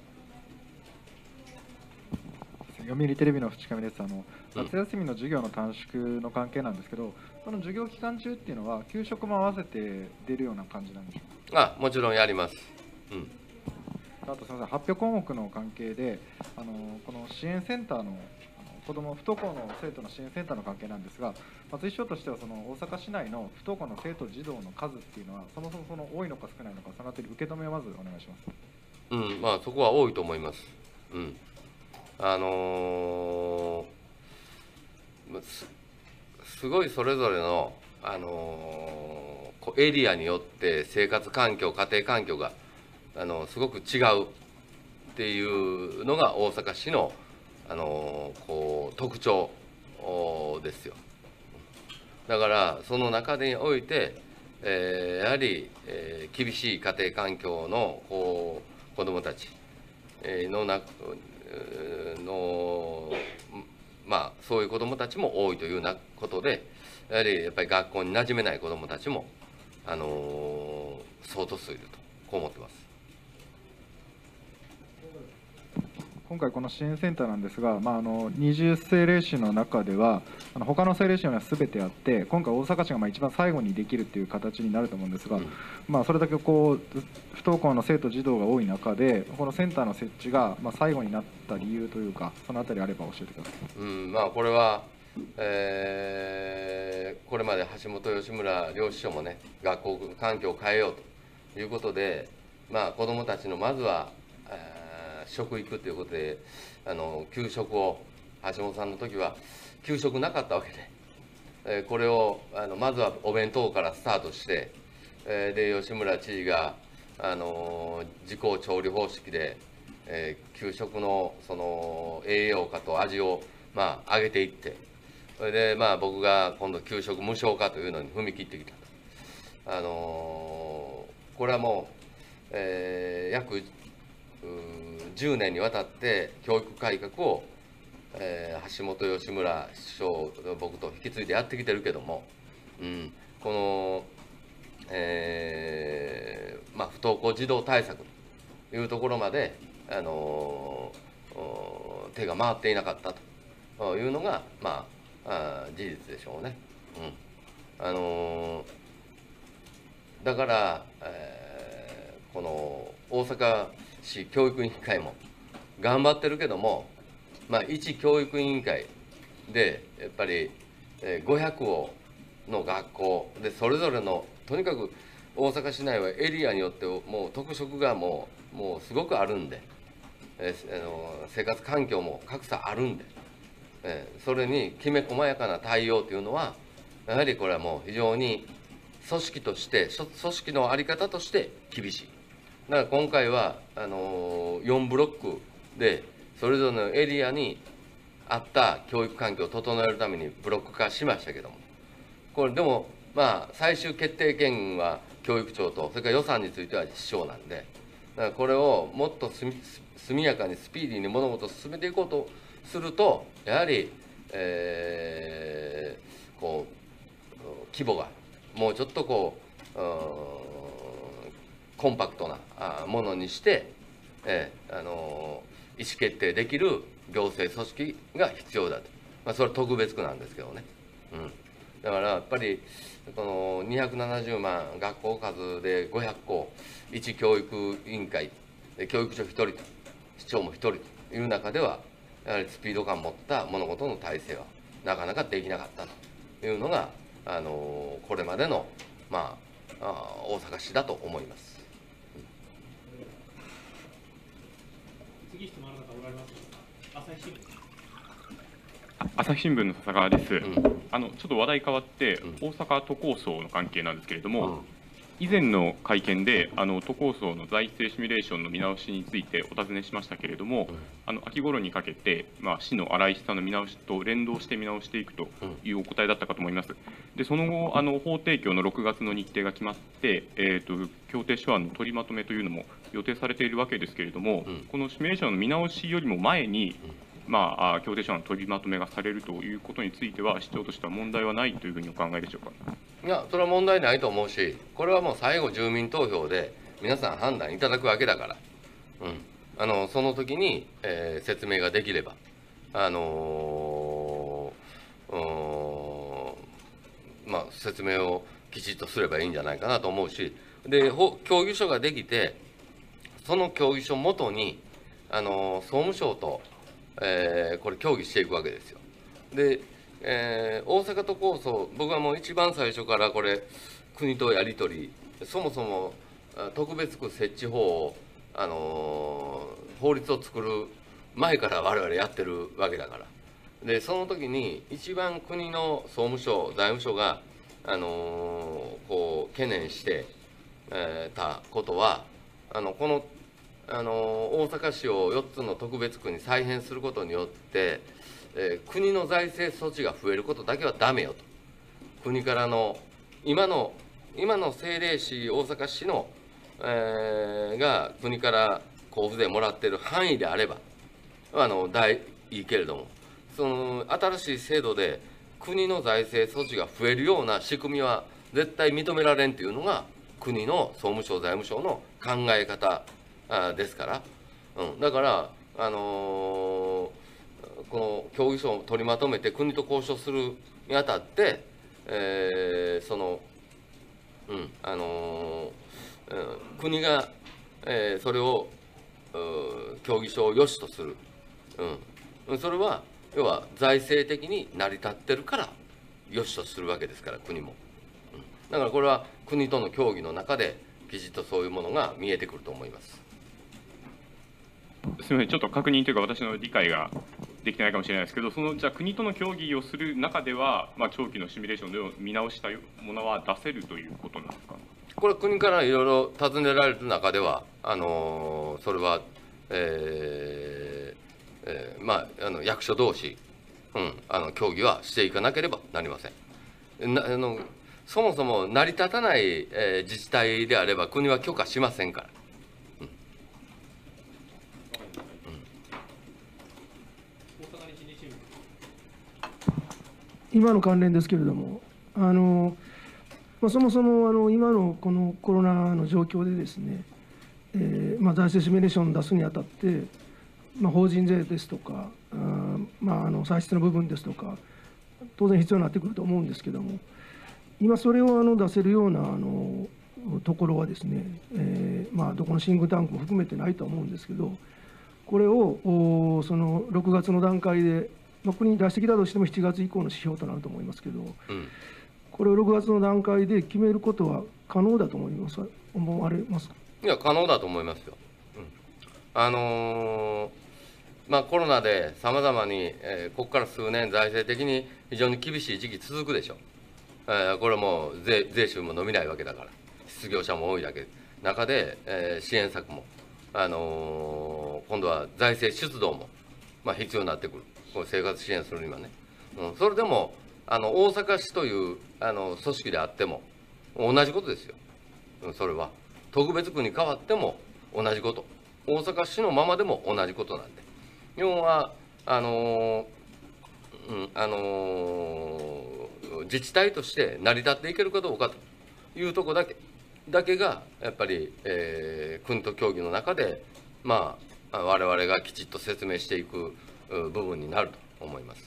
読売テレビの淵上です。夏休みの授業の短縮の関係なんですけど、その授業期間中っていうのは給食も合わせて出るような感じなんでしょうか。 もちろんやります。 あとすみません、発表項目の関係でこの支援センターの不登校の生徒の支援センターの関係なんですが、松井市長としてはその大阪市内の不登校の生徒児童の数っていうのはそもそもその多いのか少ないのか、そのあたり受け止めをまずお願いします。 そこは多いと思います。すごいそれぞれの、エリアによって生活環境、家庭環境がすごく違うっていうのが大阪市の特徴ですよ。だからその中において、やはり、厳しい家庭環境の子どもたちそういう子どもたちも多いというようなことで、やっぱり学校に馴染めない子どもたちも相当数いるとこう思ってます。 今回この支援センターなんですが、20政令市の中では他の政令市には全てあって、今回大阪市が一番最後にできるという形になると思うんですが、それだけ不登校の生徒児童が多い中でこのセンターの設置が最後になった理由というか、そのあたりあれば教えてください。 これは、これまで橋本吉村両市長もね、学校環境を変えようということで、子どもたちのまずは食育ということで給食を、橋本さんの時は給食なかったわけで、これをまずはお弁当からスタートして、で吉村知事が自校調理方式で、給食のその栄養価と味を上げていって、 それで僕が今度給食無償化というのに踏み切ってきたと。これはもう、約10年にわたって教育改革を、橋本吉村市長僕と引き継いでやってきてるけども、この、不登校児童対策というところまで、手が回っていなかったというのが、事実でしょうね。だから、この大阪市教育委員会も頑張ってるけども、一教育委員会でやっぱり500の学校でそれぞれのとにかく大阪市内はエリアによってもう特色がもうすごくあるんで、生活環境も格差あるんで、それにきめ細やかな対応というのはやはりこれはもう非常に組織として組織の在り方として厳しい。だから今回は4ブロックでそれぞれのエリアに合った教育環境を整えるためにブロック化しましたけども、これでも最終決定権は教育長とそれから予算については市長なんで、だからこれをもっと速やかにスピーディーに物事を進めていこうとするとやはり、規模がもうちょっとコンパクトなものにして、意思決定できる行政組織が必要だと、それは特別区なんですけどね。だからやっぱりこの270万学校数で500校1教育委員会教育長1人と市長も1人という中ではやはりスピード感を持った物事の体制はなかなかできなかったというのがこれまでの、大阪市だと思います。 次質問ある方おられますか。朝日新聞。 朝日新聞の笹川です。ちょっと話題変わって、 うん大阪都構想の関係なんですけれども、以前の会見で都構想の財政シミュレーションの見直しについてお尋ねしましたけれども、秋頃にかけて、市の荒井下の見直しと連動して見直していくというお答えだったかと思います。でその後法提供の6月の日程が決まって、協定書案の取りまとめというのも予定されているわけですけれども、このシミュレーションの見直しよりも前に、協定書案の取りまとめがされるということについては、市長としては問題はないというふうにお考えでしょうか。 いや、それは問題ないと思うし、これはもう最後、住民投票で皆さん判断いただくわけだから、その時に、説明ができれば、説明をきちっとすればいいんじゃないかなと思うし、で協議書ができて、その協議書をもとに、総務省と、これ、協議していくわけですよ。で大阪都構想、僕はもう一番最初からこれ、国とやり取り、そもそも特別区設置法を、法律を作る前から我々やってるわけだから、でその時に一番国の総務省、財務省が、懸念してたことは、この大阪市を4つの特別区に再編することによって、国の財政措置が増えることだけはダメよと。国からの今の政令市大阪市の、が国から交付税もらっている範囲であればいいけれども、その新しい制度で国の財政措置が増えるような仕組みは絶対認められんというのが国の総務省財務省の考え方ですから、だからこの協議書を取りまとめて国と交渉するにあたって、国が、それを協議書を良しとする、それは要は財政的に成り立ってるから良しとするわけですから、国も。だからこれは国との協議の中できちっとそういうものが見えてくると思います。 すみません、ちょっと確認というか、私の理解ができてないかもしれないですけど、じゃあ国との協議をする中では、長期のシミュレーションで見直したものは出せるということなんですか。 これ、国からいろいろ尋ねられる中では、それは、役所同士協議はしていかなければなりません。そもそも成り立たない、自治体であれば国は許可しませんから。 今の関連ですけれども、そもそも今のこのコロナの状況でですね、財政シミュレーションを出すにあたって、法人税ですとか、歳出の部分ですとか、当然必要になってくると思うんですけども、今それを出せるようなところはですね、どこのシンクタンクも含めてないと思うんですけど、これをその6月の段階で、国に出してきたとしても7月以降の指標となると思いますけど、これを6月の段階で決めることは可能だと思われますか。 いや、可能だと思いますよ。コロナでさまざまに、ここから数年、財政的に非常に厳しい時期続くでしょう。これはもう税収も伸びないわけだから、失業者も多いだけ中で、支援策も、今度は財政出動も、必要になってくる、生活支援するにはね。それでも大阪市という組織であっても同じことですよ。それは特別区に変わっても同じこと、大阪市のままでも同じことなんで、要は自治体として成り立っていけるかどうかというところだけがやっぱり、国と協議の中で我々がきちっと説明していく部分になると思います。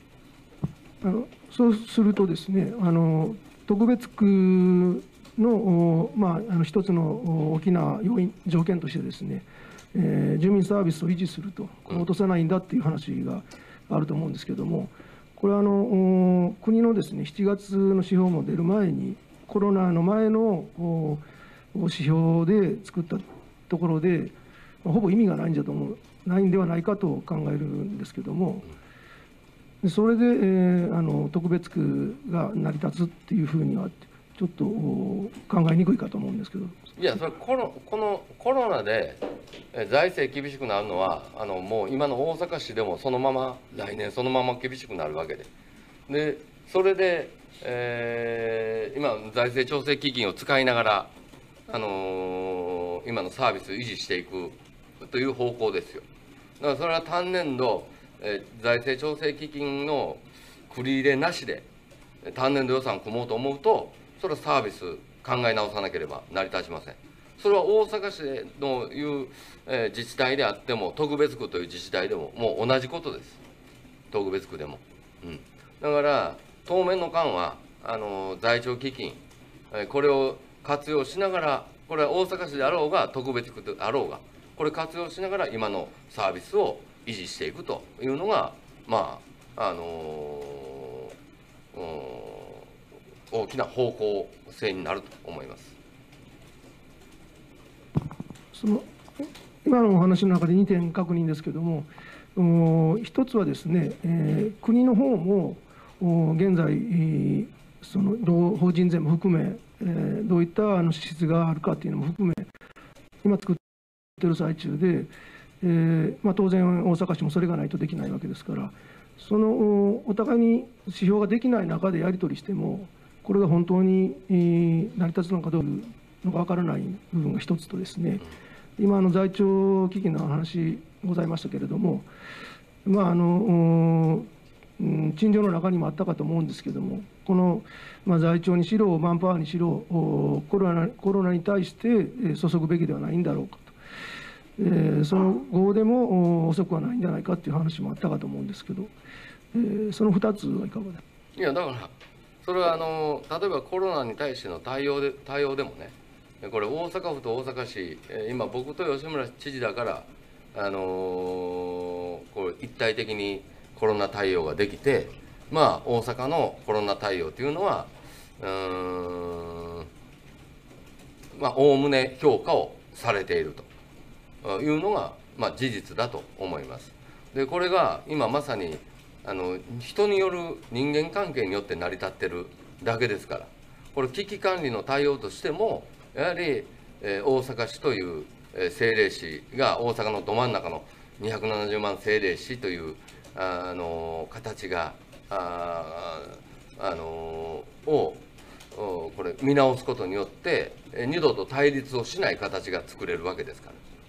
そうするとですね、特別区の、一つの大きな条件としてですね、住民サービスを維持すると、落とさないんだっていう話があると思うんですけども、これは国のですね、7月の指標も出る前に、コロナの前の指標で作ったところで、ほぼ意味がないんではないかと考えるんですけども、それで、特別区が成り立つっていうふうには、ちょっと考えにくいかと思うんですけど。 いや、それこのコロナで財政厳しくなるのは、もう今の大阪市でもそのまま、来年そのまま厳しくなるわけで、それで、今、財政調整基金を使いながら、今のサービスを維持していくという方向ですよ。だからそれは単年度、財政調整基金の繰り入れなしで単年度予算を組もうと思うと、それはサービス考え直さなければ成り立ちません。それは大阪市のいう、自治体であっても、特別区という自治体でももう同じことです。特別区でも。だから当面の間は財調基金、これを活用しながら、これは大阪市であろうが特別区であろうが、これ活用しながら今のサービスを維持していくというのが、大きな方向性になると思います。 今のお話の中で2点確認ですけれども、一つはですね、国の方も現在、その法人税も含め、どういった支出があるかというのも含め、今作っている最中で、当然、大阪市もそれがないとできないわけですから、お互いに指標ができない中でやり取りしても、これが本当に成り立つのかどうか分からない部分が一つとですね、今、財調基金の話ございましたけれども、陳情の中にもあったかと思うんですけれども、この財調にしろ、マンパワーにしろ、コロナに対して注ぐべきではないんだろうかと、その後でも遅くはないんじゃないかという話もあったかと思うんですけど、その2つはいかがですか。 いや、だから、それは例えばコロナに対しての対応でもね、これ、大阪府と大阪市、今、僕と吉村知事だから、こう一体的にコロナ対応ができて、大阪のコロナ対応というのは、おおむね評価をされているというのが、事実だと思います。で、これが今まさに人による人間関係によって成り立ってるだけですから、これ危機管理の対応としてもやはり大阪市という政令市が大阪のど真ん中の 270万政令市という形がこれ見直すことによって二度と対立をしない形が作れるわけですから、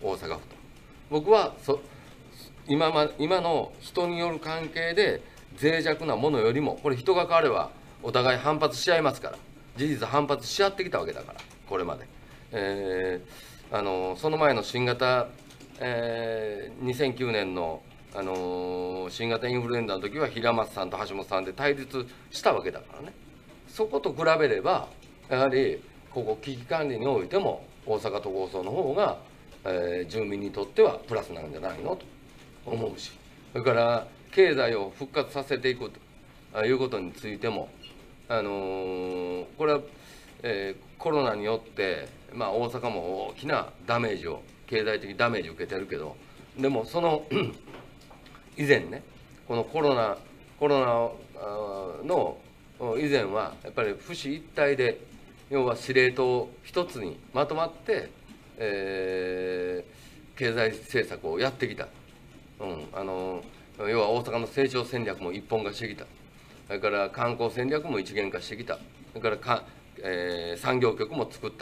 大阪府と。僕は今の人による関係で脆弱なものよりも、これ人が変わればお互い反発し合いますから、事実反発し合ってきたわけだから、これまで。その前の新型、2009年の、新型インフルエンザの時は平松さんと橋本さんで対立したわけだからね。そこと比べればやはりここ危機管理においても大阪都構想の方が、住民にとってはプラスなんじゃないのと思うし、それから経済を復活させていくということについても、これは、コロナによって、大阪も大きなダメージを、経済的ダメージを受けてるけど、でもその以前ね、このコロナの以前はやっぱり府市一体で、要は司令塔一つにまとまって、経済政策をやってきた、要は大阪の成長戦略も一本化してきた、それから観光戦略も一元化してきた、それから産業局も作った、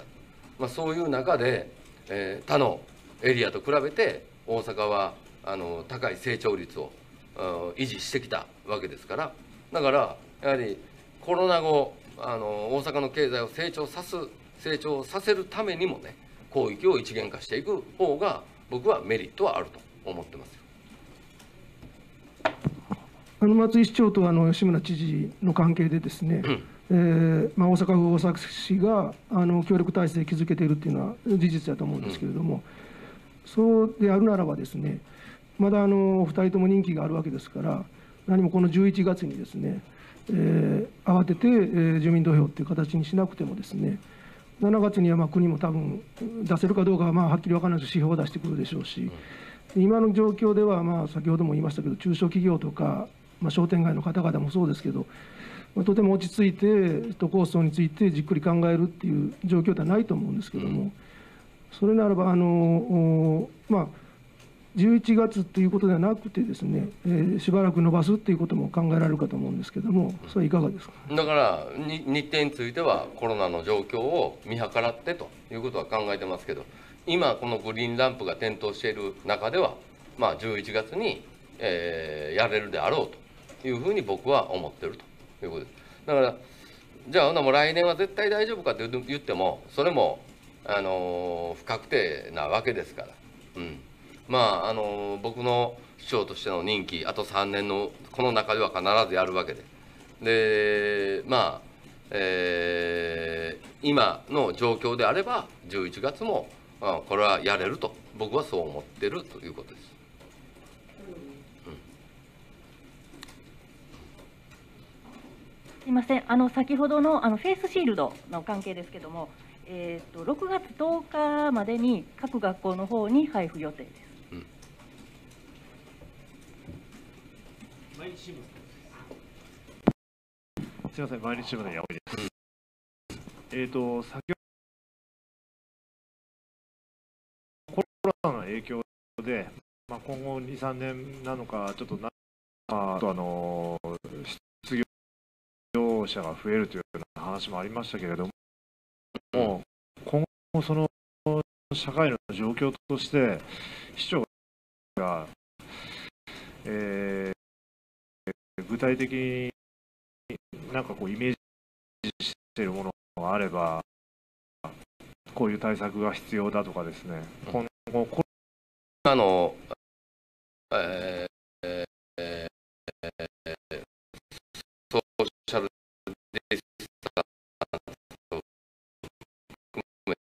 そういう中で、他のエリアと比べて大阪は高い成長率を維持してきたわけですから、だからやはりコロナ後大阪の経済を成長させるためにもね、広域を一元化していく方が僕はメリットはあると思ってますよ。 松井市長と吉村知事の関係でですね、大阪府大阪市が協力体制を築けているというのは事実だと思うんですけれども、そうであるならばですね、まだ2人とも任期があるわけですから、何もこの11月にですね、慌てて住民投票という形にしなくてもですね、7月には国も多分出せるかどうかははっきり分からない指標を出してくるでしょうし、今の状況では先ほども言いましたけど、中小企業とか、商店街の方々もそうですけど、とても落ち着いて都構想についてじっくり考えるっていう状況ではないと思うんですけども、それならば11月ということではなくてですね、しばらく延ばすっていうことも考えられるかと思うんですけども、それはいかがですか。 だから日程についてはコロナの状況を見計らってということは考えてますけど、今このグリーンランプが点灯している中では、11月に、やれるであろうというふうに僕は思ってるということです。だからじゃあもう来年は絶対大丈夫かと言っても、それも不確定なわけですから、僕の市長としての任期あと3年のこの中では必ずやるわけで、今の状況であれば11月も、これはやれると僕はそう思ってるということです。 すみません、先ほどのフェイスシールドの関係ですけれども、6月10日までに各学校の方に配布予定です。 毎日新聞すみません、毎日新聞の矢追です。先ほどコロナの影響で、今後2、3年なのか、ちょっと失業者が増えるというような話もありましたけれども、今後、その社会の状況として、市長が、具体的になんかイメージしているものがあれば、こういう対策が必要だとかですね、今後ソーシャルディスタンスを含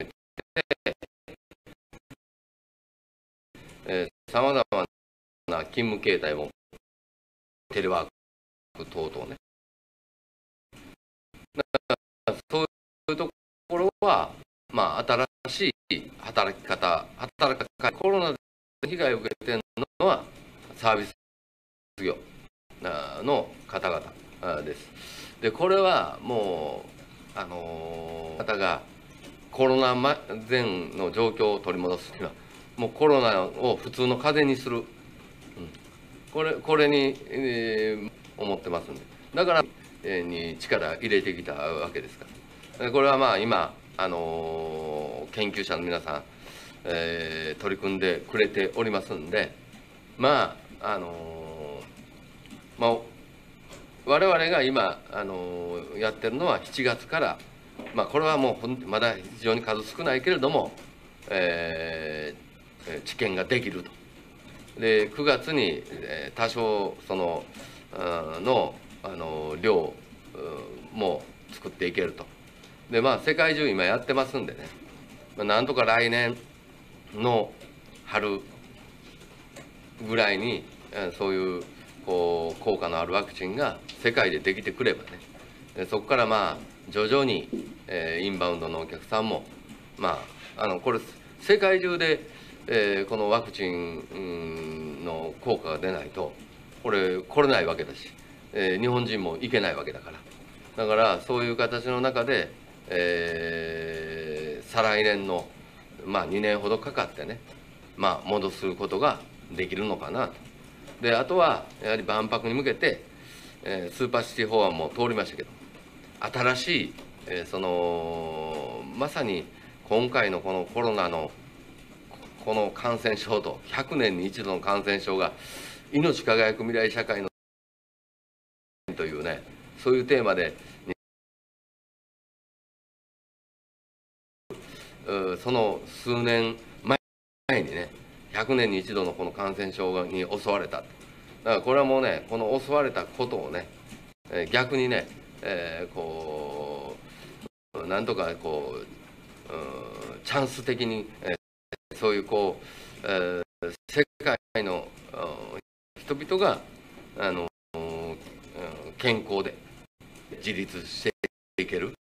めて、さまざまな勤務形態もテレワーク等々ね、そういうところは、新しい働き方、コロナで被害を受けているのはサービス業の方々です。で、これはもう、方がコロナ前の状況を取り戻すには、もうコロナを普通の風邪にするこれに、思ってますんで、だから、に力入れてきたわけですから。これはまあ今、研究者の皆さん、取り組んでくれておりますんで、まあまあ、我々が今、やってるのは7月から、まあ、これはもうまだ非常に数少ないけれども、治験ができると。で9月に多少その量も作っていけると。でまあ世界中今やってますんでね、なんとか来年の春ぐらいにそういうこう効果のあるワクチンが世界でできてくればね、そこからまあ徐々にインバウンドのお客さんもまあこれ世界中でこのワクチンの効果が出ないとこれ来れないわけだし、日本人も行けないわけだから、だからそういう形の中で、再来年のまあ2年ほどかかってね、まあ戻すことができるのかなと。であとはやはり万博に向けて、スーパーシティ法案も通りましたけど、新しい、まさに今回のこのコロナのこの感染症と100年に一度の感染症が命輝く未来社会のというね、そういうテーマでその数年前にね、100年に一度のこの感染症に襲われた。だからこれはもうね、この襲われたことをね、逆にね、こうなんとかこうチャンス的に、そういうこう、世界の人々が健康で自立していける、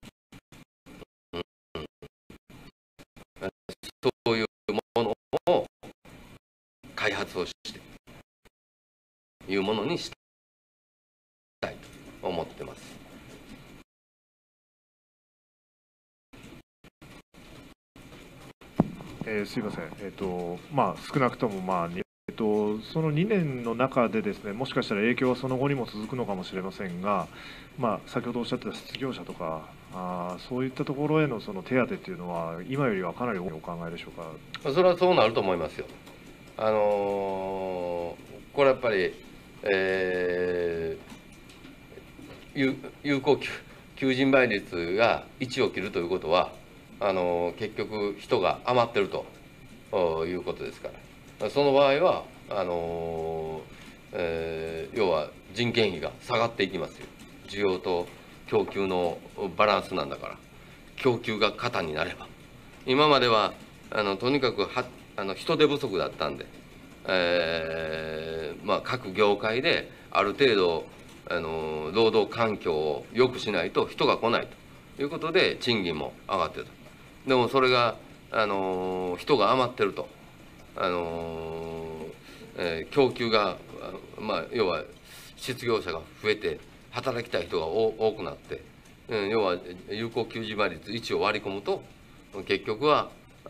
そういうものを開発をしていうものにしたいと思ってます。 すいません、まあ、少なくとも、まあその2年の中でですね、もしかしたら影響はその後にも続くのかもしれませんが、まあ、先ほどおっしゃってた失業者とかそういったところへのその手当というのは今よりはかなり多いお考えでしょうか。 それはそうなると思いますよ。これやっぱり、有効求人倍率が1を切るということは結局人が余ってるということですから、その場合は要は人件費が下がっていきますよ。需要と供給のバランスなんだから、供給が過多になれば。今まではとにかく人手不足だったんで、まあ、各業界である程度労働環境を良くしないと人が来ないということで賃金も上がってた。でもそれが人が余ってると供給が、まあ、要は失業者が増えて働きたい人が多くなって、要は有効求人倍率1を割り込むと結局は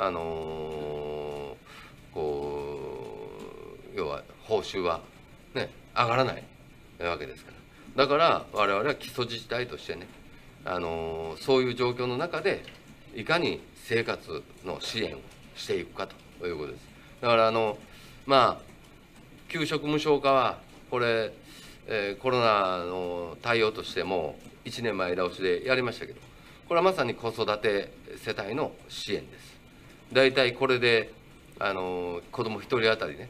こう要は報酬は、ね、上がらないわけですから。だから我々は基礎自治体としてねそういう状況の中でいかに生活の支援をしていくかということです。だからまあ給食無償化はこれ、コロナの対応としても1年前倒しでやりましたけど、これはまさに子育て世帯の支援です。大体これで子供1人当たりね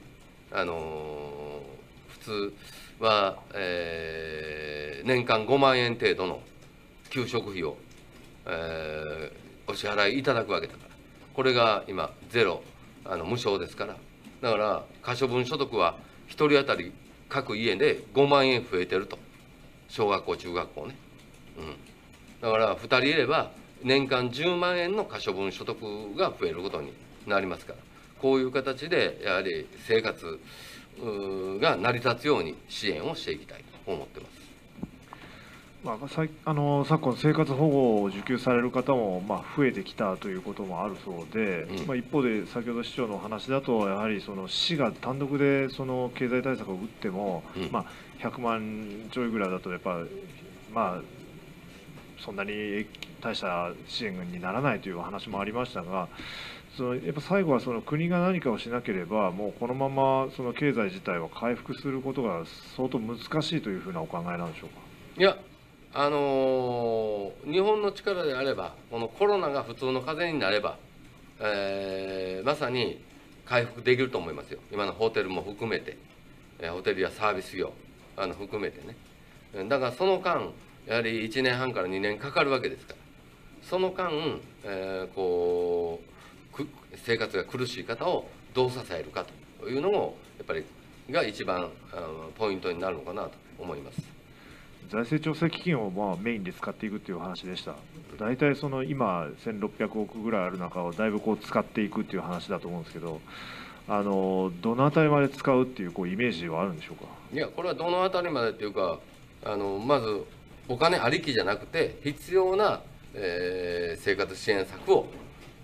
普通は、年間5万円程度の給食費を、お支払いいただくわけだから、これが今ゼロ無償ですから。だから可処分所得は1人当たり各家で5万円増えてると、小学校中学校ね、だから2人いれば年間10万円の可処分所得が増えることになりますから、こういう形でやはり生活が成り立つように支援をしていきたいと思ってます。 昨今、生活保護を受給される方も増えてきたということもあるそうで、一方で先ほど市長のお話だと、やはりその市が単独でその経済対策を打っても、100万ちょいぐらいだと、やっぱそんなに大した支援にならないというお話もありましたが、やっぱ最後はその国が何かをしなければ、もうこのままその経済自体は回復することが相当難しいというふうなお考えなんでしょうか。 いや、日本の力であれば、このコロナが普通の風邪になれば、まさに回復できると思いますよ。今のホテルも含めて、ホテルやサービス業含めてね。だからその間、やはり1年半から2年かかるわけですから、その間、生活が苦しい方をどう支えるかというのも、やっぱりが一番ポイントになるのかなと思います。 財政調整基金をメインで使っていくという話でした。大体その今1600億ぐらいある中をだいぶ使っていくという話だと思うんですけど、どのあたりまで使うっていうイメージはあるんでしょうか。 いや、これはどのあたりまでっていうか、まずお金ありきじゃなくて必要な、生活支援策を、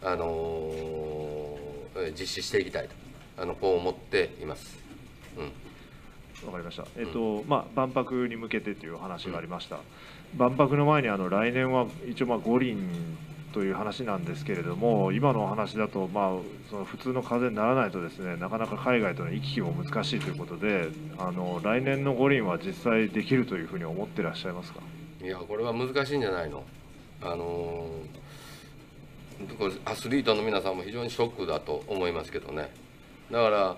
実施していきたいとこう思っています。 わかりました。万博に向けてという話がありました。万博の前に来年は一応五輪という話なんですけれども、今のお話だとその普通の風邪にならないとですね、なかなか海外との行き来も難しいということで、来年の五輪は実際できるというふうに思ってらっしゃいますか。 いや、これは難しいんじゃないの。アスリートの皆さんも非常にショックだと思いますけどね。だから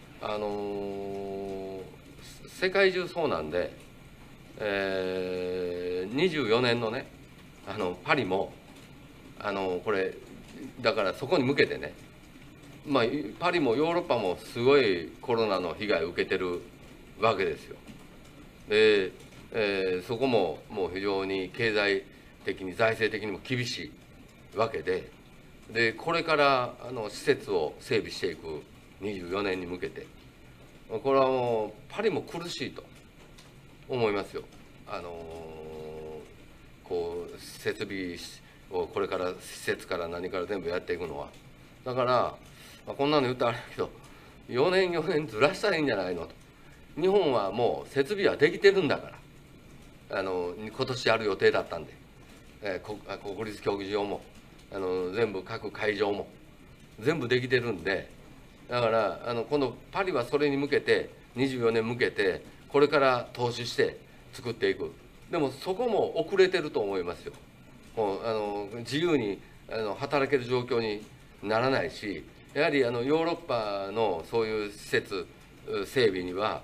世界中そうなんで、24年のねパリもこれだからそこに向けてね、パリもヨーロッパもすごいコロナの被害を受けてるわけですよ。で、そこももう非常に経済的に財政的にも厳しいわけで、これから施設を整備していく24年に向けて、これはもうパリも苦しいと思いますよ。設備をこれから施設から何から全部やっていくのは。だから、こんなの言ったらあれだけど、4年ずらしたらいいんじゃないのと。日本はもう設備はできてるんだから、今年やる予定だったんで、国立競技場も全部各会場も全部できてるんで、だから今度パリはそれに向けて24年向けてこれから投資して作っていく。でもそこも遅れてると思いますよ。もう自由に働ける状況にならないし、やはりヨーロッパのそういう施設整備には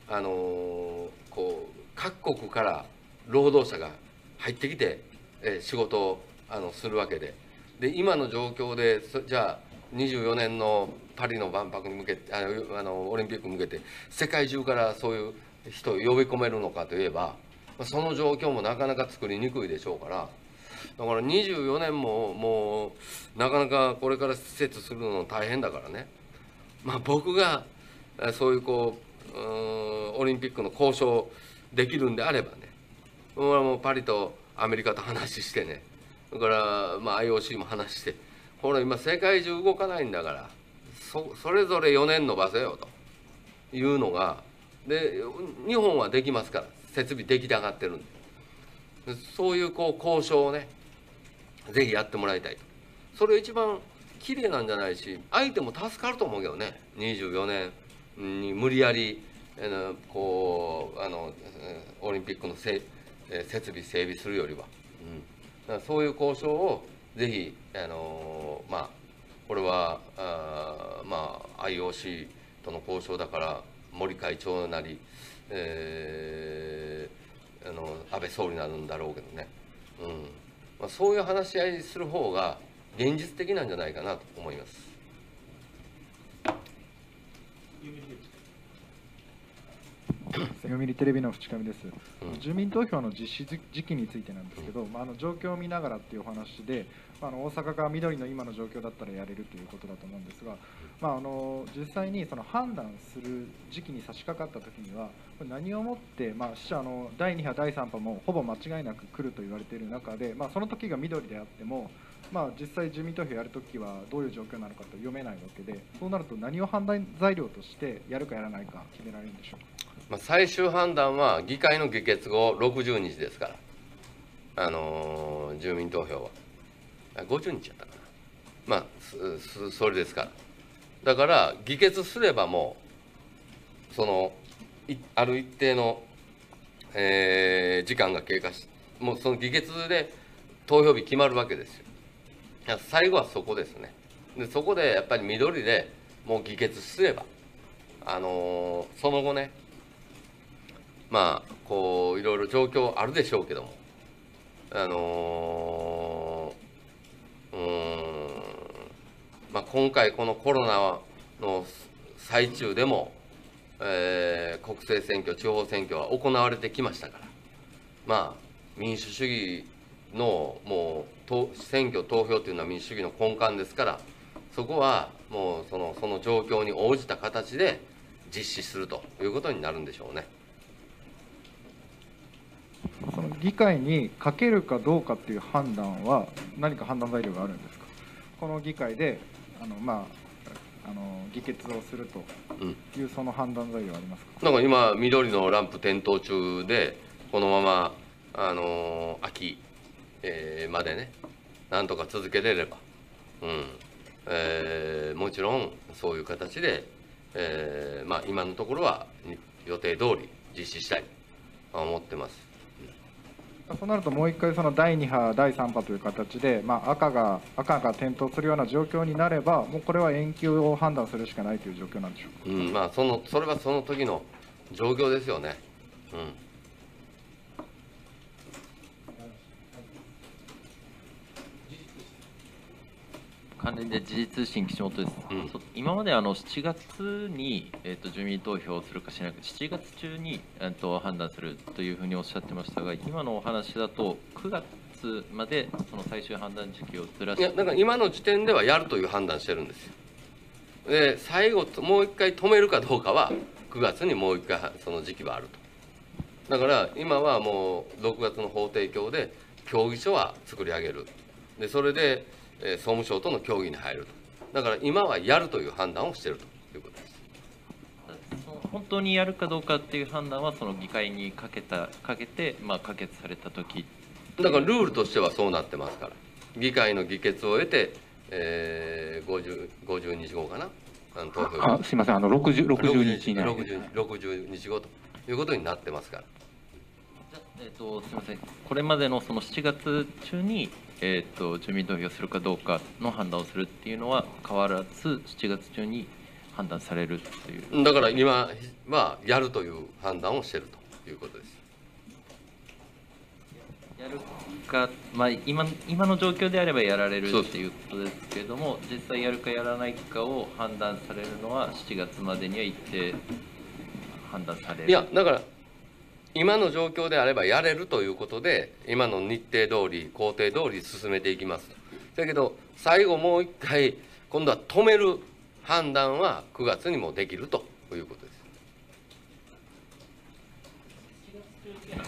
各国から労働者が入ってきて仕事をするわけで、今の状況でじゃあ24年のパリの万博に向けてオリンピックに向けて世界中からそういう人を呼び込めるのかといえば、その状況もなかなか作りにくいでしょうから、だから24年ももうなかなかこれから施設するの大変だからね、僕がそういうオリンピックの交渉できるんであればね、僕はもうパリとアメリカと話してね、それからIOC も話して、これ今世界中動かないんだから、それぞれ4年延ばせよというのが、で日本はできますから、設備出来上がってるんで、そういう交渉をねぜひやってもらいたいと。それ一番綺麗なんじゃないし、相手も助かると思うけどね。24年に無理やりオリンピックの設備整備するよりは、だからそういう交渉をぜひこれはIOC との交渉だから森会長なり、安倍総理になるんだろうけどね、そういう話し合いする方が現実的なんじゃないかなと思います。 読売テレビの淵上です。住民投票の実施時期についてなんですけど、状況を見ながらっていうお話で、大阪が緑の今の状況だったらやれるということだと思うんですが、実際にその判断する時期に差し掛かった時には、 何をもって、死者第2波、第3波もほぼ間違いなく来ると言われている中で、その時が緑であっても、実際、住民投票やるときはどういう状況なのかと読めないわけで、そうなると何を判断材料としてやるかやらないか決められるんでしょうか。 最終判断は議会の議決後60日ですから、住民投票は50日やったかな、それですから、だから議決すればもうある一定の、時間が経過し、もうその議決で投票日決まるわけですよ。最後はそこですね。でそこでやっぱり緑でもう議決すれば、その後ね、こういろいろ状況あるでしょうけども、今回このコロナの最中でも、国政選挙、地方選挙は行われてきましたから、民主主義のもう選挙、投票というのは民主主義の根幹ですから、そこはもうその状況に応じた形で実施するということになるんでしょうね。 その議会にかけるかどうかっていう判断は、何か判断材料があるんですか。この議会で議決をするという、その判断材料はありますか。 だから今、緑のランプ点灯中で、このまま秋、までね、なんとか続けれれば、もちろんそういう形で、今のところは予定通り実施したいと思ってます。 そうなると、もう一回、その第2波、第3波という形で、赤が点灯するような状況になれば、もうこれは延期を判断するしかないという状況なんでしょうか。 それはその時の状況ですよね。 関連で時事通信岸本です。今まで7月に、住民投票をするかしないか、7月中に、判断するというふうにおっしゃってましたが、今のお話だと9月までその最終判断時期をずらして。 だから今の時点ではやるという判断してるんですよ。で最後もう一回止めるかどうかは9月にもう一回その時期はあると。だから今はもう6月の法定協で協議書は作り上げる。でそれで総務省との協議に入ると。だから今はやるという判断をしているということです。 本当にやるかどうかっていう判断はその議会にかけて、可決された時。 だからルールとしてはそうなってますから、議会の議決を得て、50日後かな、投票すみません、60日以内 60日後ということになってますから。 すみません、これまでのその7月中に、住民投票するかどうかの判断をするっていうのは変わらず、7月中に判断されるという。 だから今はやるという判断をしているということです。 やるか、今の状況であればやられるっていうことですけれども、実際やるかやらないかを判断されるのは7月までには一定判断される。 いや、だから今の状況であればやれるということで、今の日程通り、工程通り進めていきます。だけど、最後もう一回、今度は止める判断は9月にもできるということです。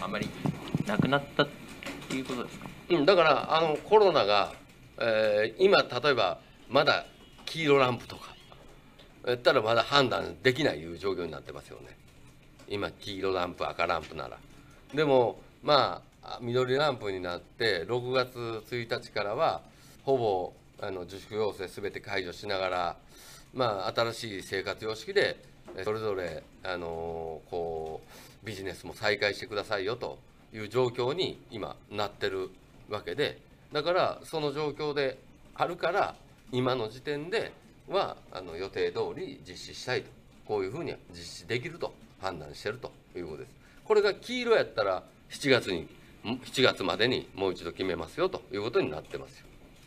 あまりなくなったということですか。 だからコロナが、今、例えばまだ黄色ランプとか、やったらまだ判断できないいう状況になってますよね。今黄色ランプ赤ランプなら。でも緑ランプになって6月1日からはほぼ自粛要請すべて解除しながら、新しい生活様式でそれぞれこうビジネスも再開してくださいよという状況に今なってるわけで、だからその状況であるから今の時点では予定通り実施したいと、こういうふうに実施できると判断しているということです。これが黄色やったら7月までにもう一度決めますよということになってますよ。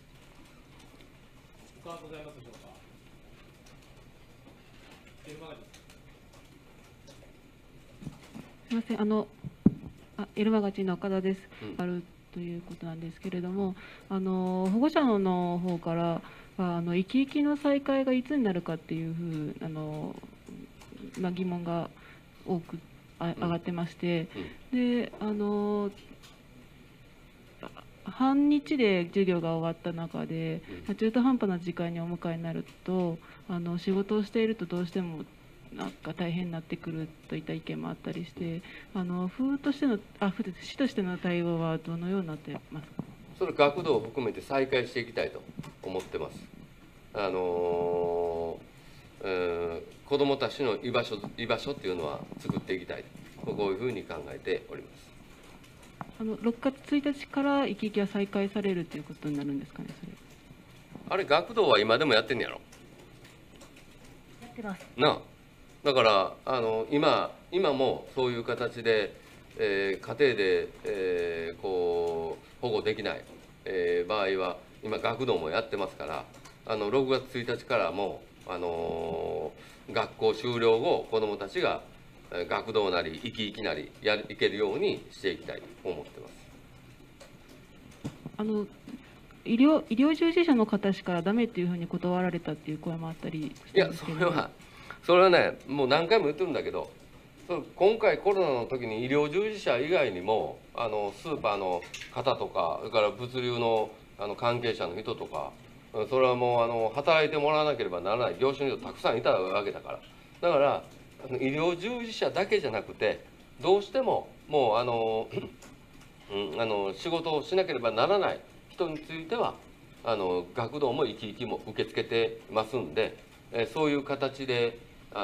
他ございますでしょうか。 すみません、エルマガチの岡田です。あるということなんですけれども、保護者の方からは行き来の再開がいつになるかっていう疑問が多く上がってまして、で半日で授業が終わった中で、中途半端な時間にお迎えになると仕事をしているとどうしてもなんか大変になってくるといった意見もあったりして、府としての市としての対応はどのようになってますか。 それ学童を含めて再開していきたいと思ってます。子どもたちの居場所っていうのは作っていきたいと、こういうふうに考えております。 6月1日から行き来は再開されるということになるんですかね、それ。 あれ、学童は今でもやってんねやろ。 やってます。 なあ、だから今もそういう形で、家庭で、こう保護できない、場合は今学童もやってますから、6月1日からも学校終了後、子どもたちが学童なり生き生きなり行けるようにしていきたいと思ってます。 医療従事者の方しかダメっていうふうに断られたっていう声もあったりしてますけど。 それはね、もう何回も言ってるんだけど、今回コロナの時に医療従事者以外にもスーパーの方とか、それから物流の関係者の人とか、それはもう働いてもらわなければならない業種の人たくさんいたわけだから。だから医療従事者だけじゃなくて、どうしてももう仕事をしなければならない人については学童も生き生きも受け付けてますんで、そういう形で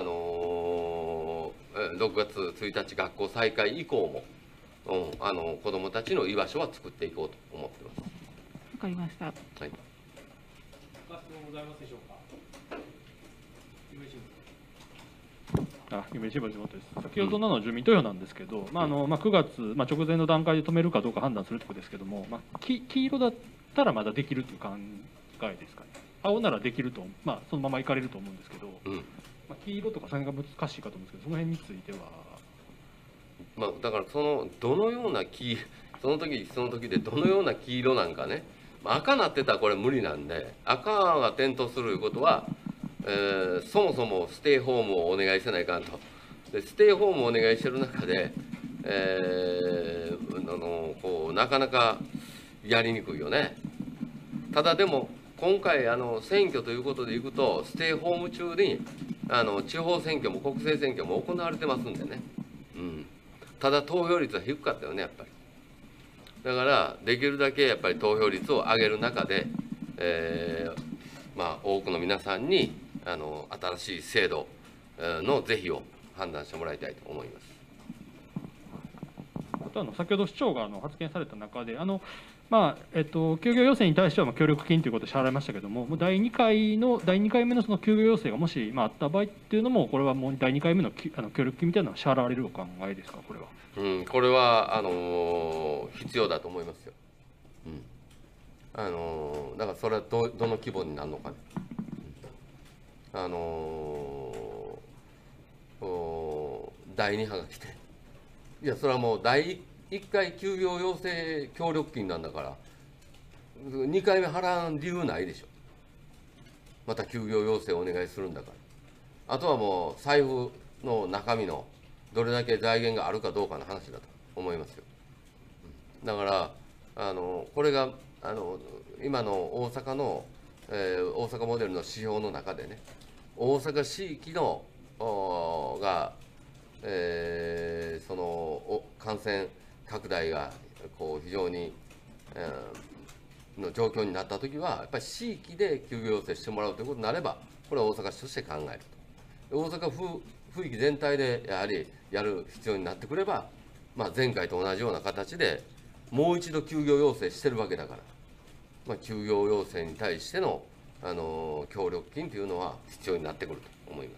6月1日学校再開以降も、子どもたちの居場所は作っていこうと思ってます。 わかりました。はい。 ご質問ございますでしょうか。 読売新聞地元です。先ほどの住民投票なんですけど、9月、直前の段階で止めるかどうか判断するところですけども、黄色だったらまだできるという考えですかね。青ならできると、そのまま行かれると思うんですけど、黄色とかそれが難しいかと思うんですけど、その辺については。 だからどのようなその時でどのような黄色なんかね、赤なってたらこれ無理なんで、赤が点灯するいうことは、そもそもステイホームをお願いせないかんと。でステイホームをお願いしてる中で、なかなかやりにくいよね。ただでも今回選挙ということでいくと、ステイホーム中に地方選挙も国政選挙も行われてますんでね、ただ投票率は低かったよね、やっぱり。だからできるだけやっぱり投票率を上げる中で、多くの皆さんに新しい制度の是非を判断してもらいたいと思います。 あと先ほど市長が発言された中で休業要請に対しては協力金ということで支払いましたけれども、第2回目のその休業要請がもしあった場合っていうのも、これはもう第2回目の協力金みたいなのは支払われるお考えですか、これは。 これは必要だと思いますよ。だからそれはどの規模になるのかね。第2波が来て、いやそれはもう第1回休業要請協力金なんだから、2回目払う理由ないでしょ。また休業要請をお願いするんだから。あとはもう財布の中身のどれだけ財源があるかどうかの話だと思いますよ。だからこれが今の大阪の、大阪モデルの指標の中でね、大阪市域のが、その感染拡大が非常に、の状況になったときは、やっぱり地域で休業要請してもらうということになれば、これは大阪市として考えると。大阪府域全体でやはりやる必要になってくれば、前回と同じような形でもう一度休業要請してるわけだから、休業要請に対しての協力金というのは必要になってくると思います。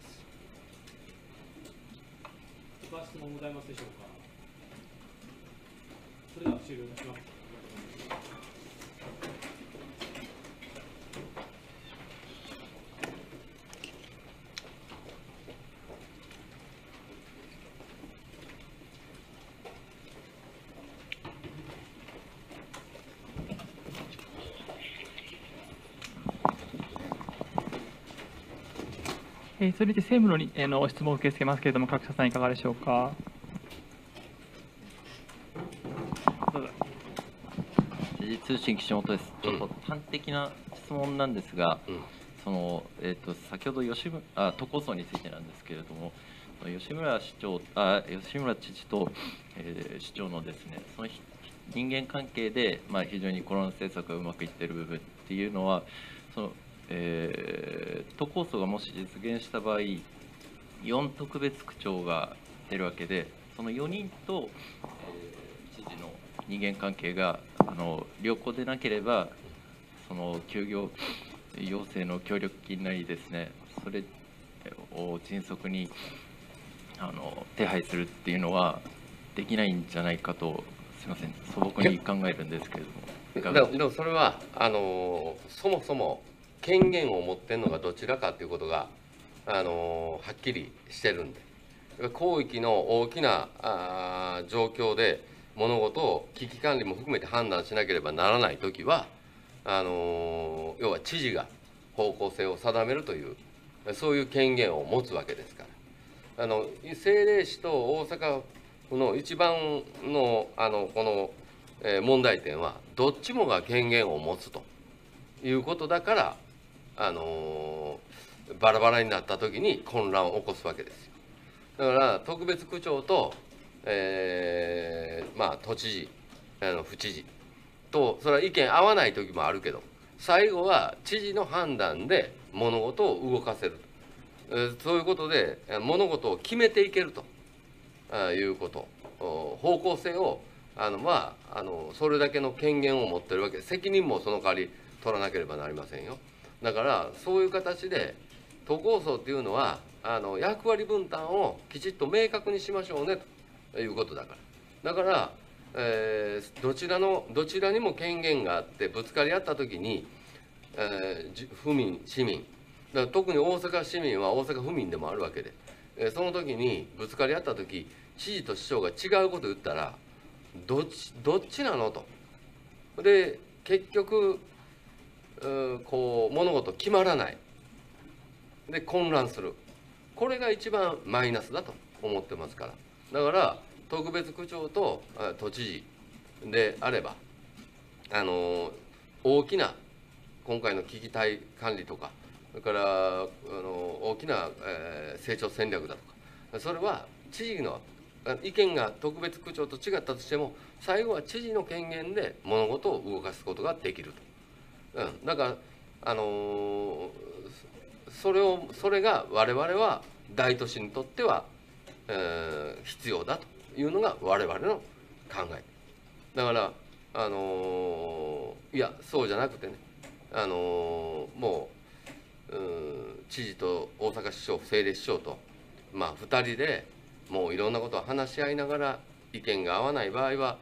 ご質問ございますでしょうか。それでは終了いたします。 それで政務の質問を受け付けますけれども、角田さん、いかがでしょうか。 時通信岸本です。ちょっと端的な質問なんですが、その先ほど都構想についてなんですけれども、吉村知事と、市長のですね、その人間関係で、非常にコロナ政策がうまくいっている部分っていうのは、その都構想がもし実現した場合、4特別区長が出るわけで、その4人と、知事の人間関係が良好でなければ、その休業要請の協力金なりですね、それを迅速に手配するっていうのはできないんじゃないかと、すみません、素朴に考えるんですけれども。 でもそれはそもそも権限を持ってるのがどちらかということがはっきりしてるんで、広域の大きな状況で物事を危機管理も含めて判断しなければならないときは要は知事が方向性を定めるというそういう権限を持つわけですから、政令市と大阪府の一番のこの問題点はどっちもが権限を持つということだからバラバラになった時に混乱を起こすわけですよ。だから特別区長と、都知事府知事とそれは意見合わない時もあるけど、最後は知事の判断で物事を動かせると、そういうことで物事を決めていけるということ、方向性をそれだけの権限を持ってるわけで、責任もその代わり取らなければなりませんよ。だからそういう形で都構想っていうのは役割分担をきちっと明確にしましょうねということだから。だから、どちらにも権限があってぶつかり合った時に、府民市民だから特に大阪市民は大阪府民でもあるわけで、その時にぶつかり合った時知事と市長が違うことを言ったらどっちなのと。で結局こう物事決まらないで混乱する、これが一番マイナスだと思ってますから。だから特別区長と都知事であれば大きな今回の危機対管理とか、それから大きな成長戦略だとか、それは知事の意見が特別区長と違ったとしても最後は知事の権限で物事を動かすことができると。だからそれが我々は大都市にとっては、必要だというのが我々の考えだから、いやそうじゃなくてね、もう知事と大阪市長政令市長と2人でもういろんなことを話し合いながら意見が合わない場合は、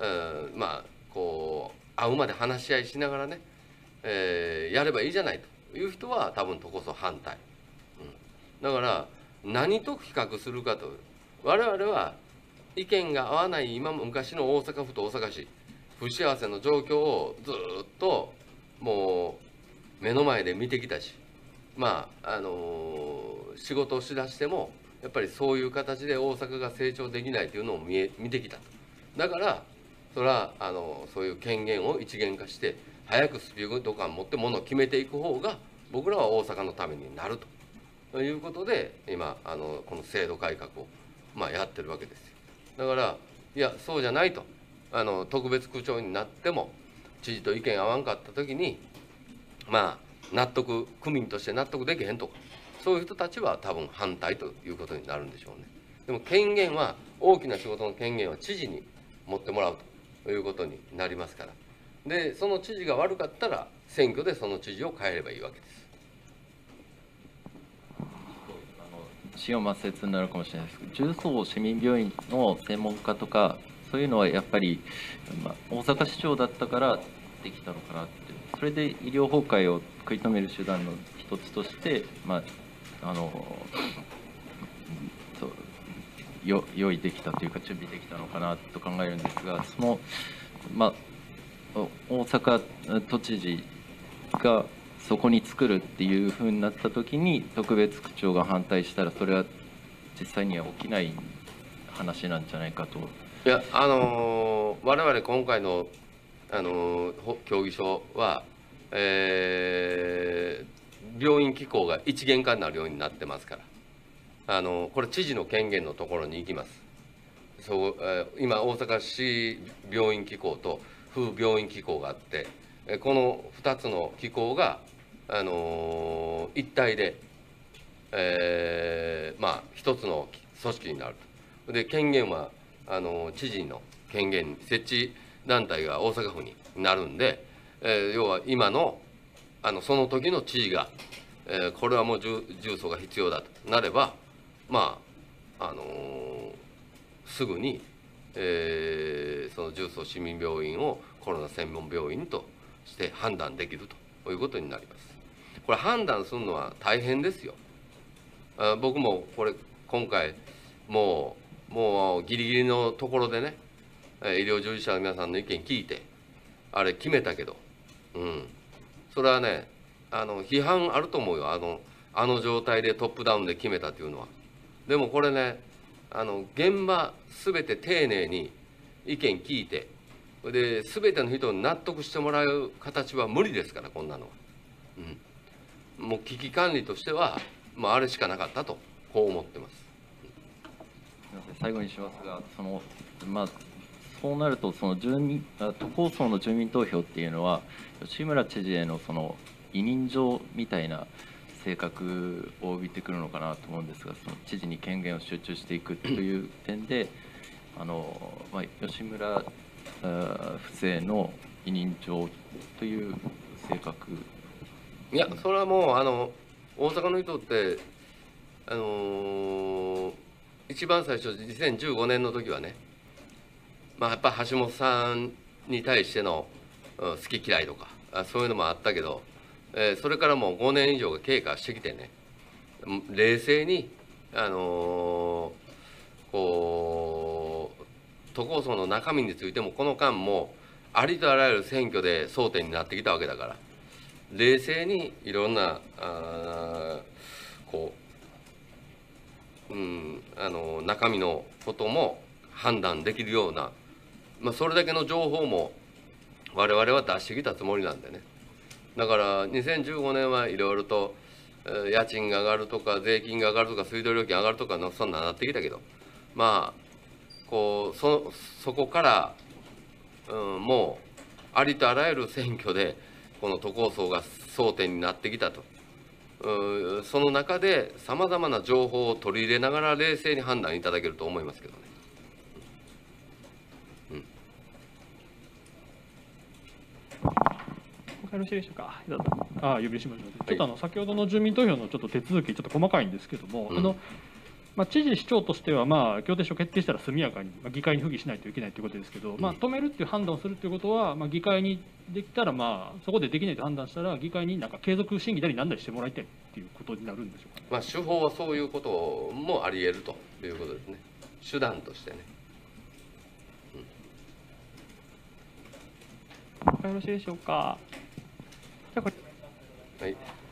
こう会うまで話し合いしながらね、やればいいじゃないという人は多分都構想反対、だから何と比較するかと、我々は意見が合わない昔の大阪府と大阪市不幸せの状況をずっともう目の前で見てきたし、仕事をしだしてもやっぱりそういう形で大阪が成長できないというのを見てきたと。だからそれはそういう権限を一元化して早くスピード感を持ってものを決めていく方が僕らは大阪のためになるということで今この制度改革をやってるわけですよ。だからいやそうじゃないと、特別区長になっても知事と意見合わんかった時に区民として納得できへんとか、そういう人たちは多分反対ということになるんでしょうね。でも権限は大きな仕事の権限は知事に持ってもらうということになりますから、でその知事が悪かったら選挙でその知事を変えればいいわけです。 使用抹殺になるかもしれないですけど、重曹市民病院の専門家とかそういうのはやっぱり、大阪市長だったからできたのかなって、それで医療崩壊を食い止める手段の一つとして用意できたというか準備できたのかなと考えるんですが、その大阪都知事がそこに作るっていうふうになった時に特別区長が反対したらそれは実際には起きない話なんじゃないかと。 いや我々今回の協議書は、病院機構が一元化になるようになってますから、これ知事の権限のところに行きます。今大阪市病院機構と府病院機構があって、この2つの機構が、一体で、一つの組織になると。で権限は知事の権限、設置団体が大阪府になるんで、要は今のその時の知事が、これはもう重曹が必要だとなれば、すぐに、その重曹市民病院をコロナ専門病院として判断できるということになります。これ判断するのは大変ですよ。僕もこれ今回もうギリギリのところでね、医療従事者の皆さんの意見聞いてあれ決めたけど、それはね批判あると思うよ、あの状態でトップダウンで決めたというのは。でもこれね現場全て丁寧に意見聞いてで全ての人に納得してもらう形は無理ですから、こんなのは。もう危機管理としては、あれしかなかったとこう思ってます。 最後にしますが、そうなると都構想の住民投票っていうのは吉村知事への委任状みたいな性格を帯びてくるのかなと思うんですが、その知事に権限を集中していくという点で吉村府政の委任状という性格。 いや、それはもう大阪の人って一番最初2015年の時はね、やっぱ橋本さんに対しての好き嫌いとかそういうのもあったけど、それからもう5年以上が経過してきてね、冷静に都構想の中身についてもこの間もありとあらゆる選挙で争点になってきたわけだから、冷静にいろんな中身のことも判断できるような、それだけの情報も我々は出してきたつもりなんでね。だから2015年はいろいろと家賃が上がるとか税金が上がるとか水道料金上がるとかそんななってきたけど、そこから、もうありとあらゆる選挙でこの都構想が争点になってきたと。その中でさまざまな情報を取り入れながら冷静に判断いただけると思いますけどね。 よろしいでしょうか。 呼びしましょう。ちょっと先ほどの住民投票のちょっと手続きちょっと細かいんですけども、知事市長としては協定書決定したら速やかに議会に付議しないといけないということですけど、止めるっていう判断をするということは、議会にできたらそこでできないと判断したら議会に継続審議なり何なりしてもらいたいっていうことになるんでしょうか。 手法はそういうこともあり得るということですね。手段としてね。 よろしいでしょうか。じゃあこれ。 はい。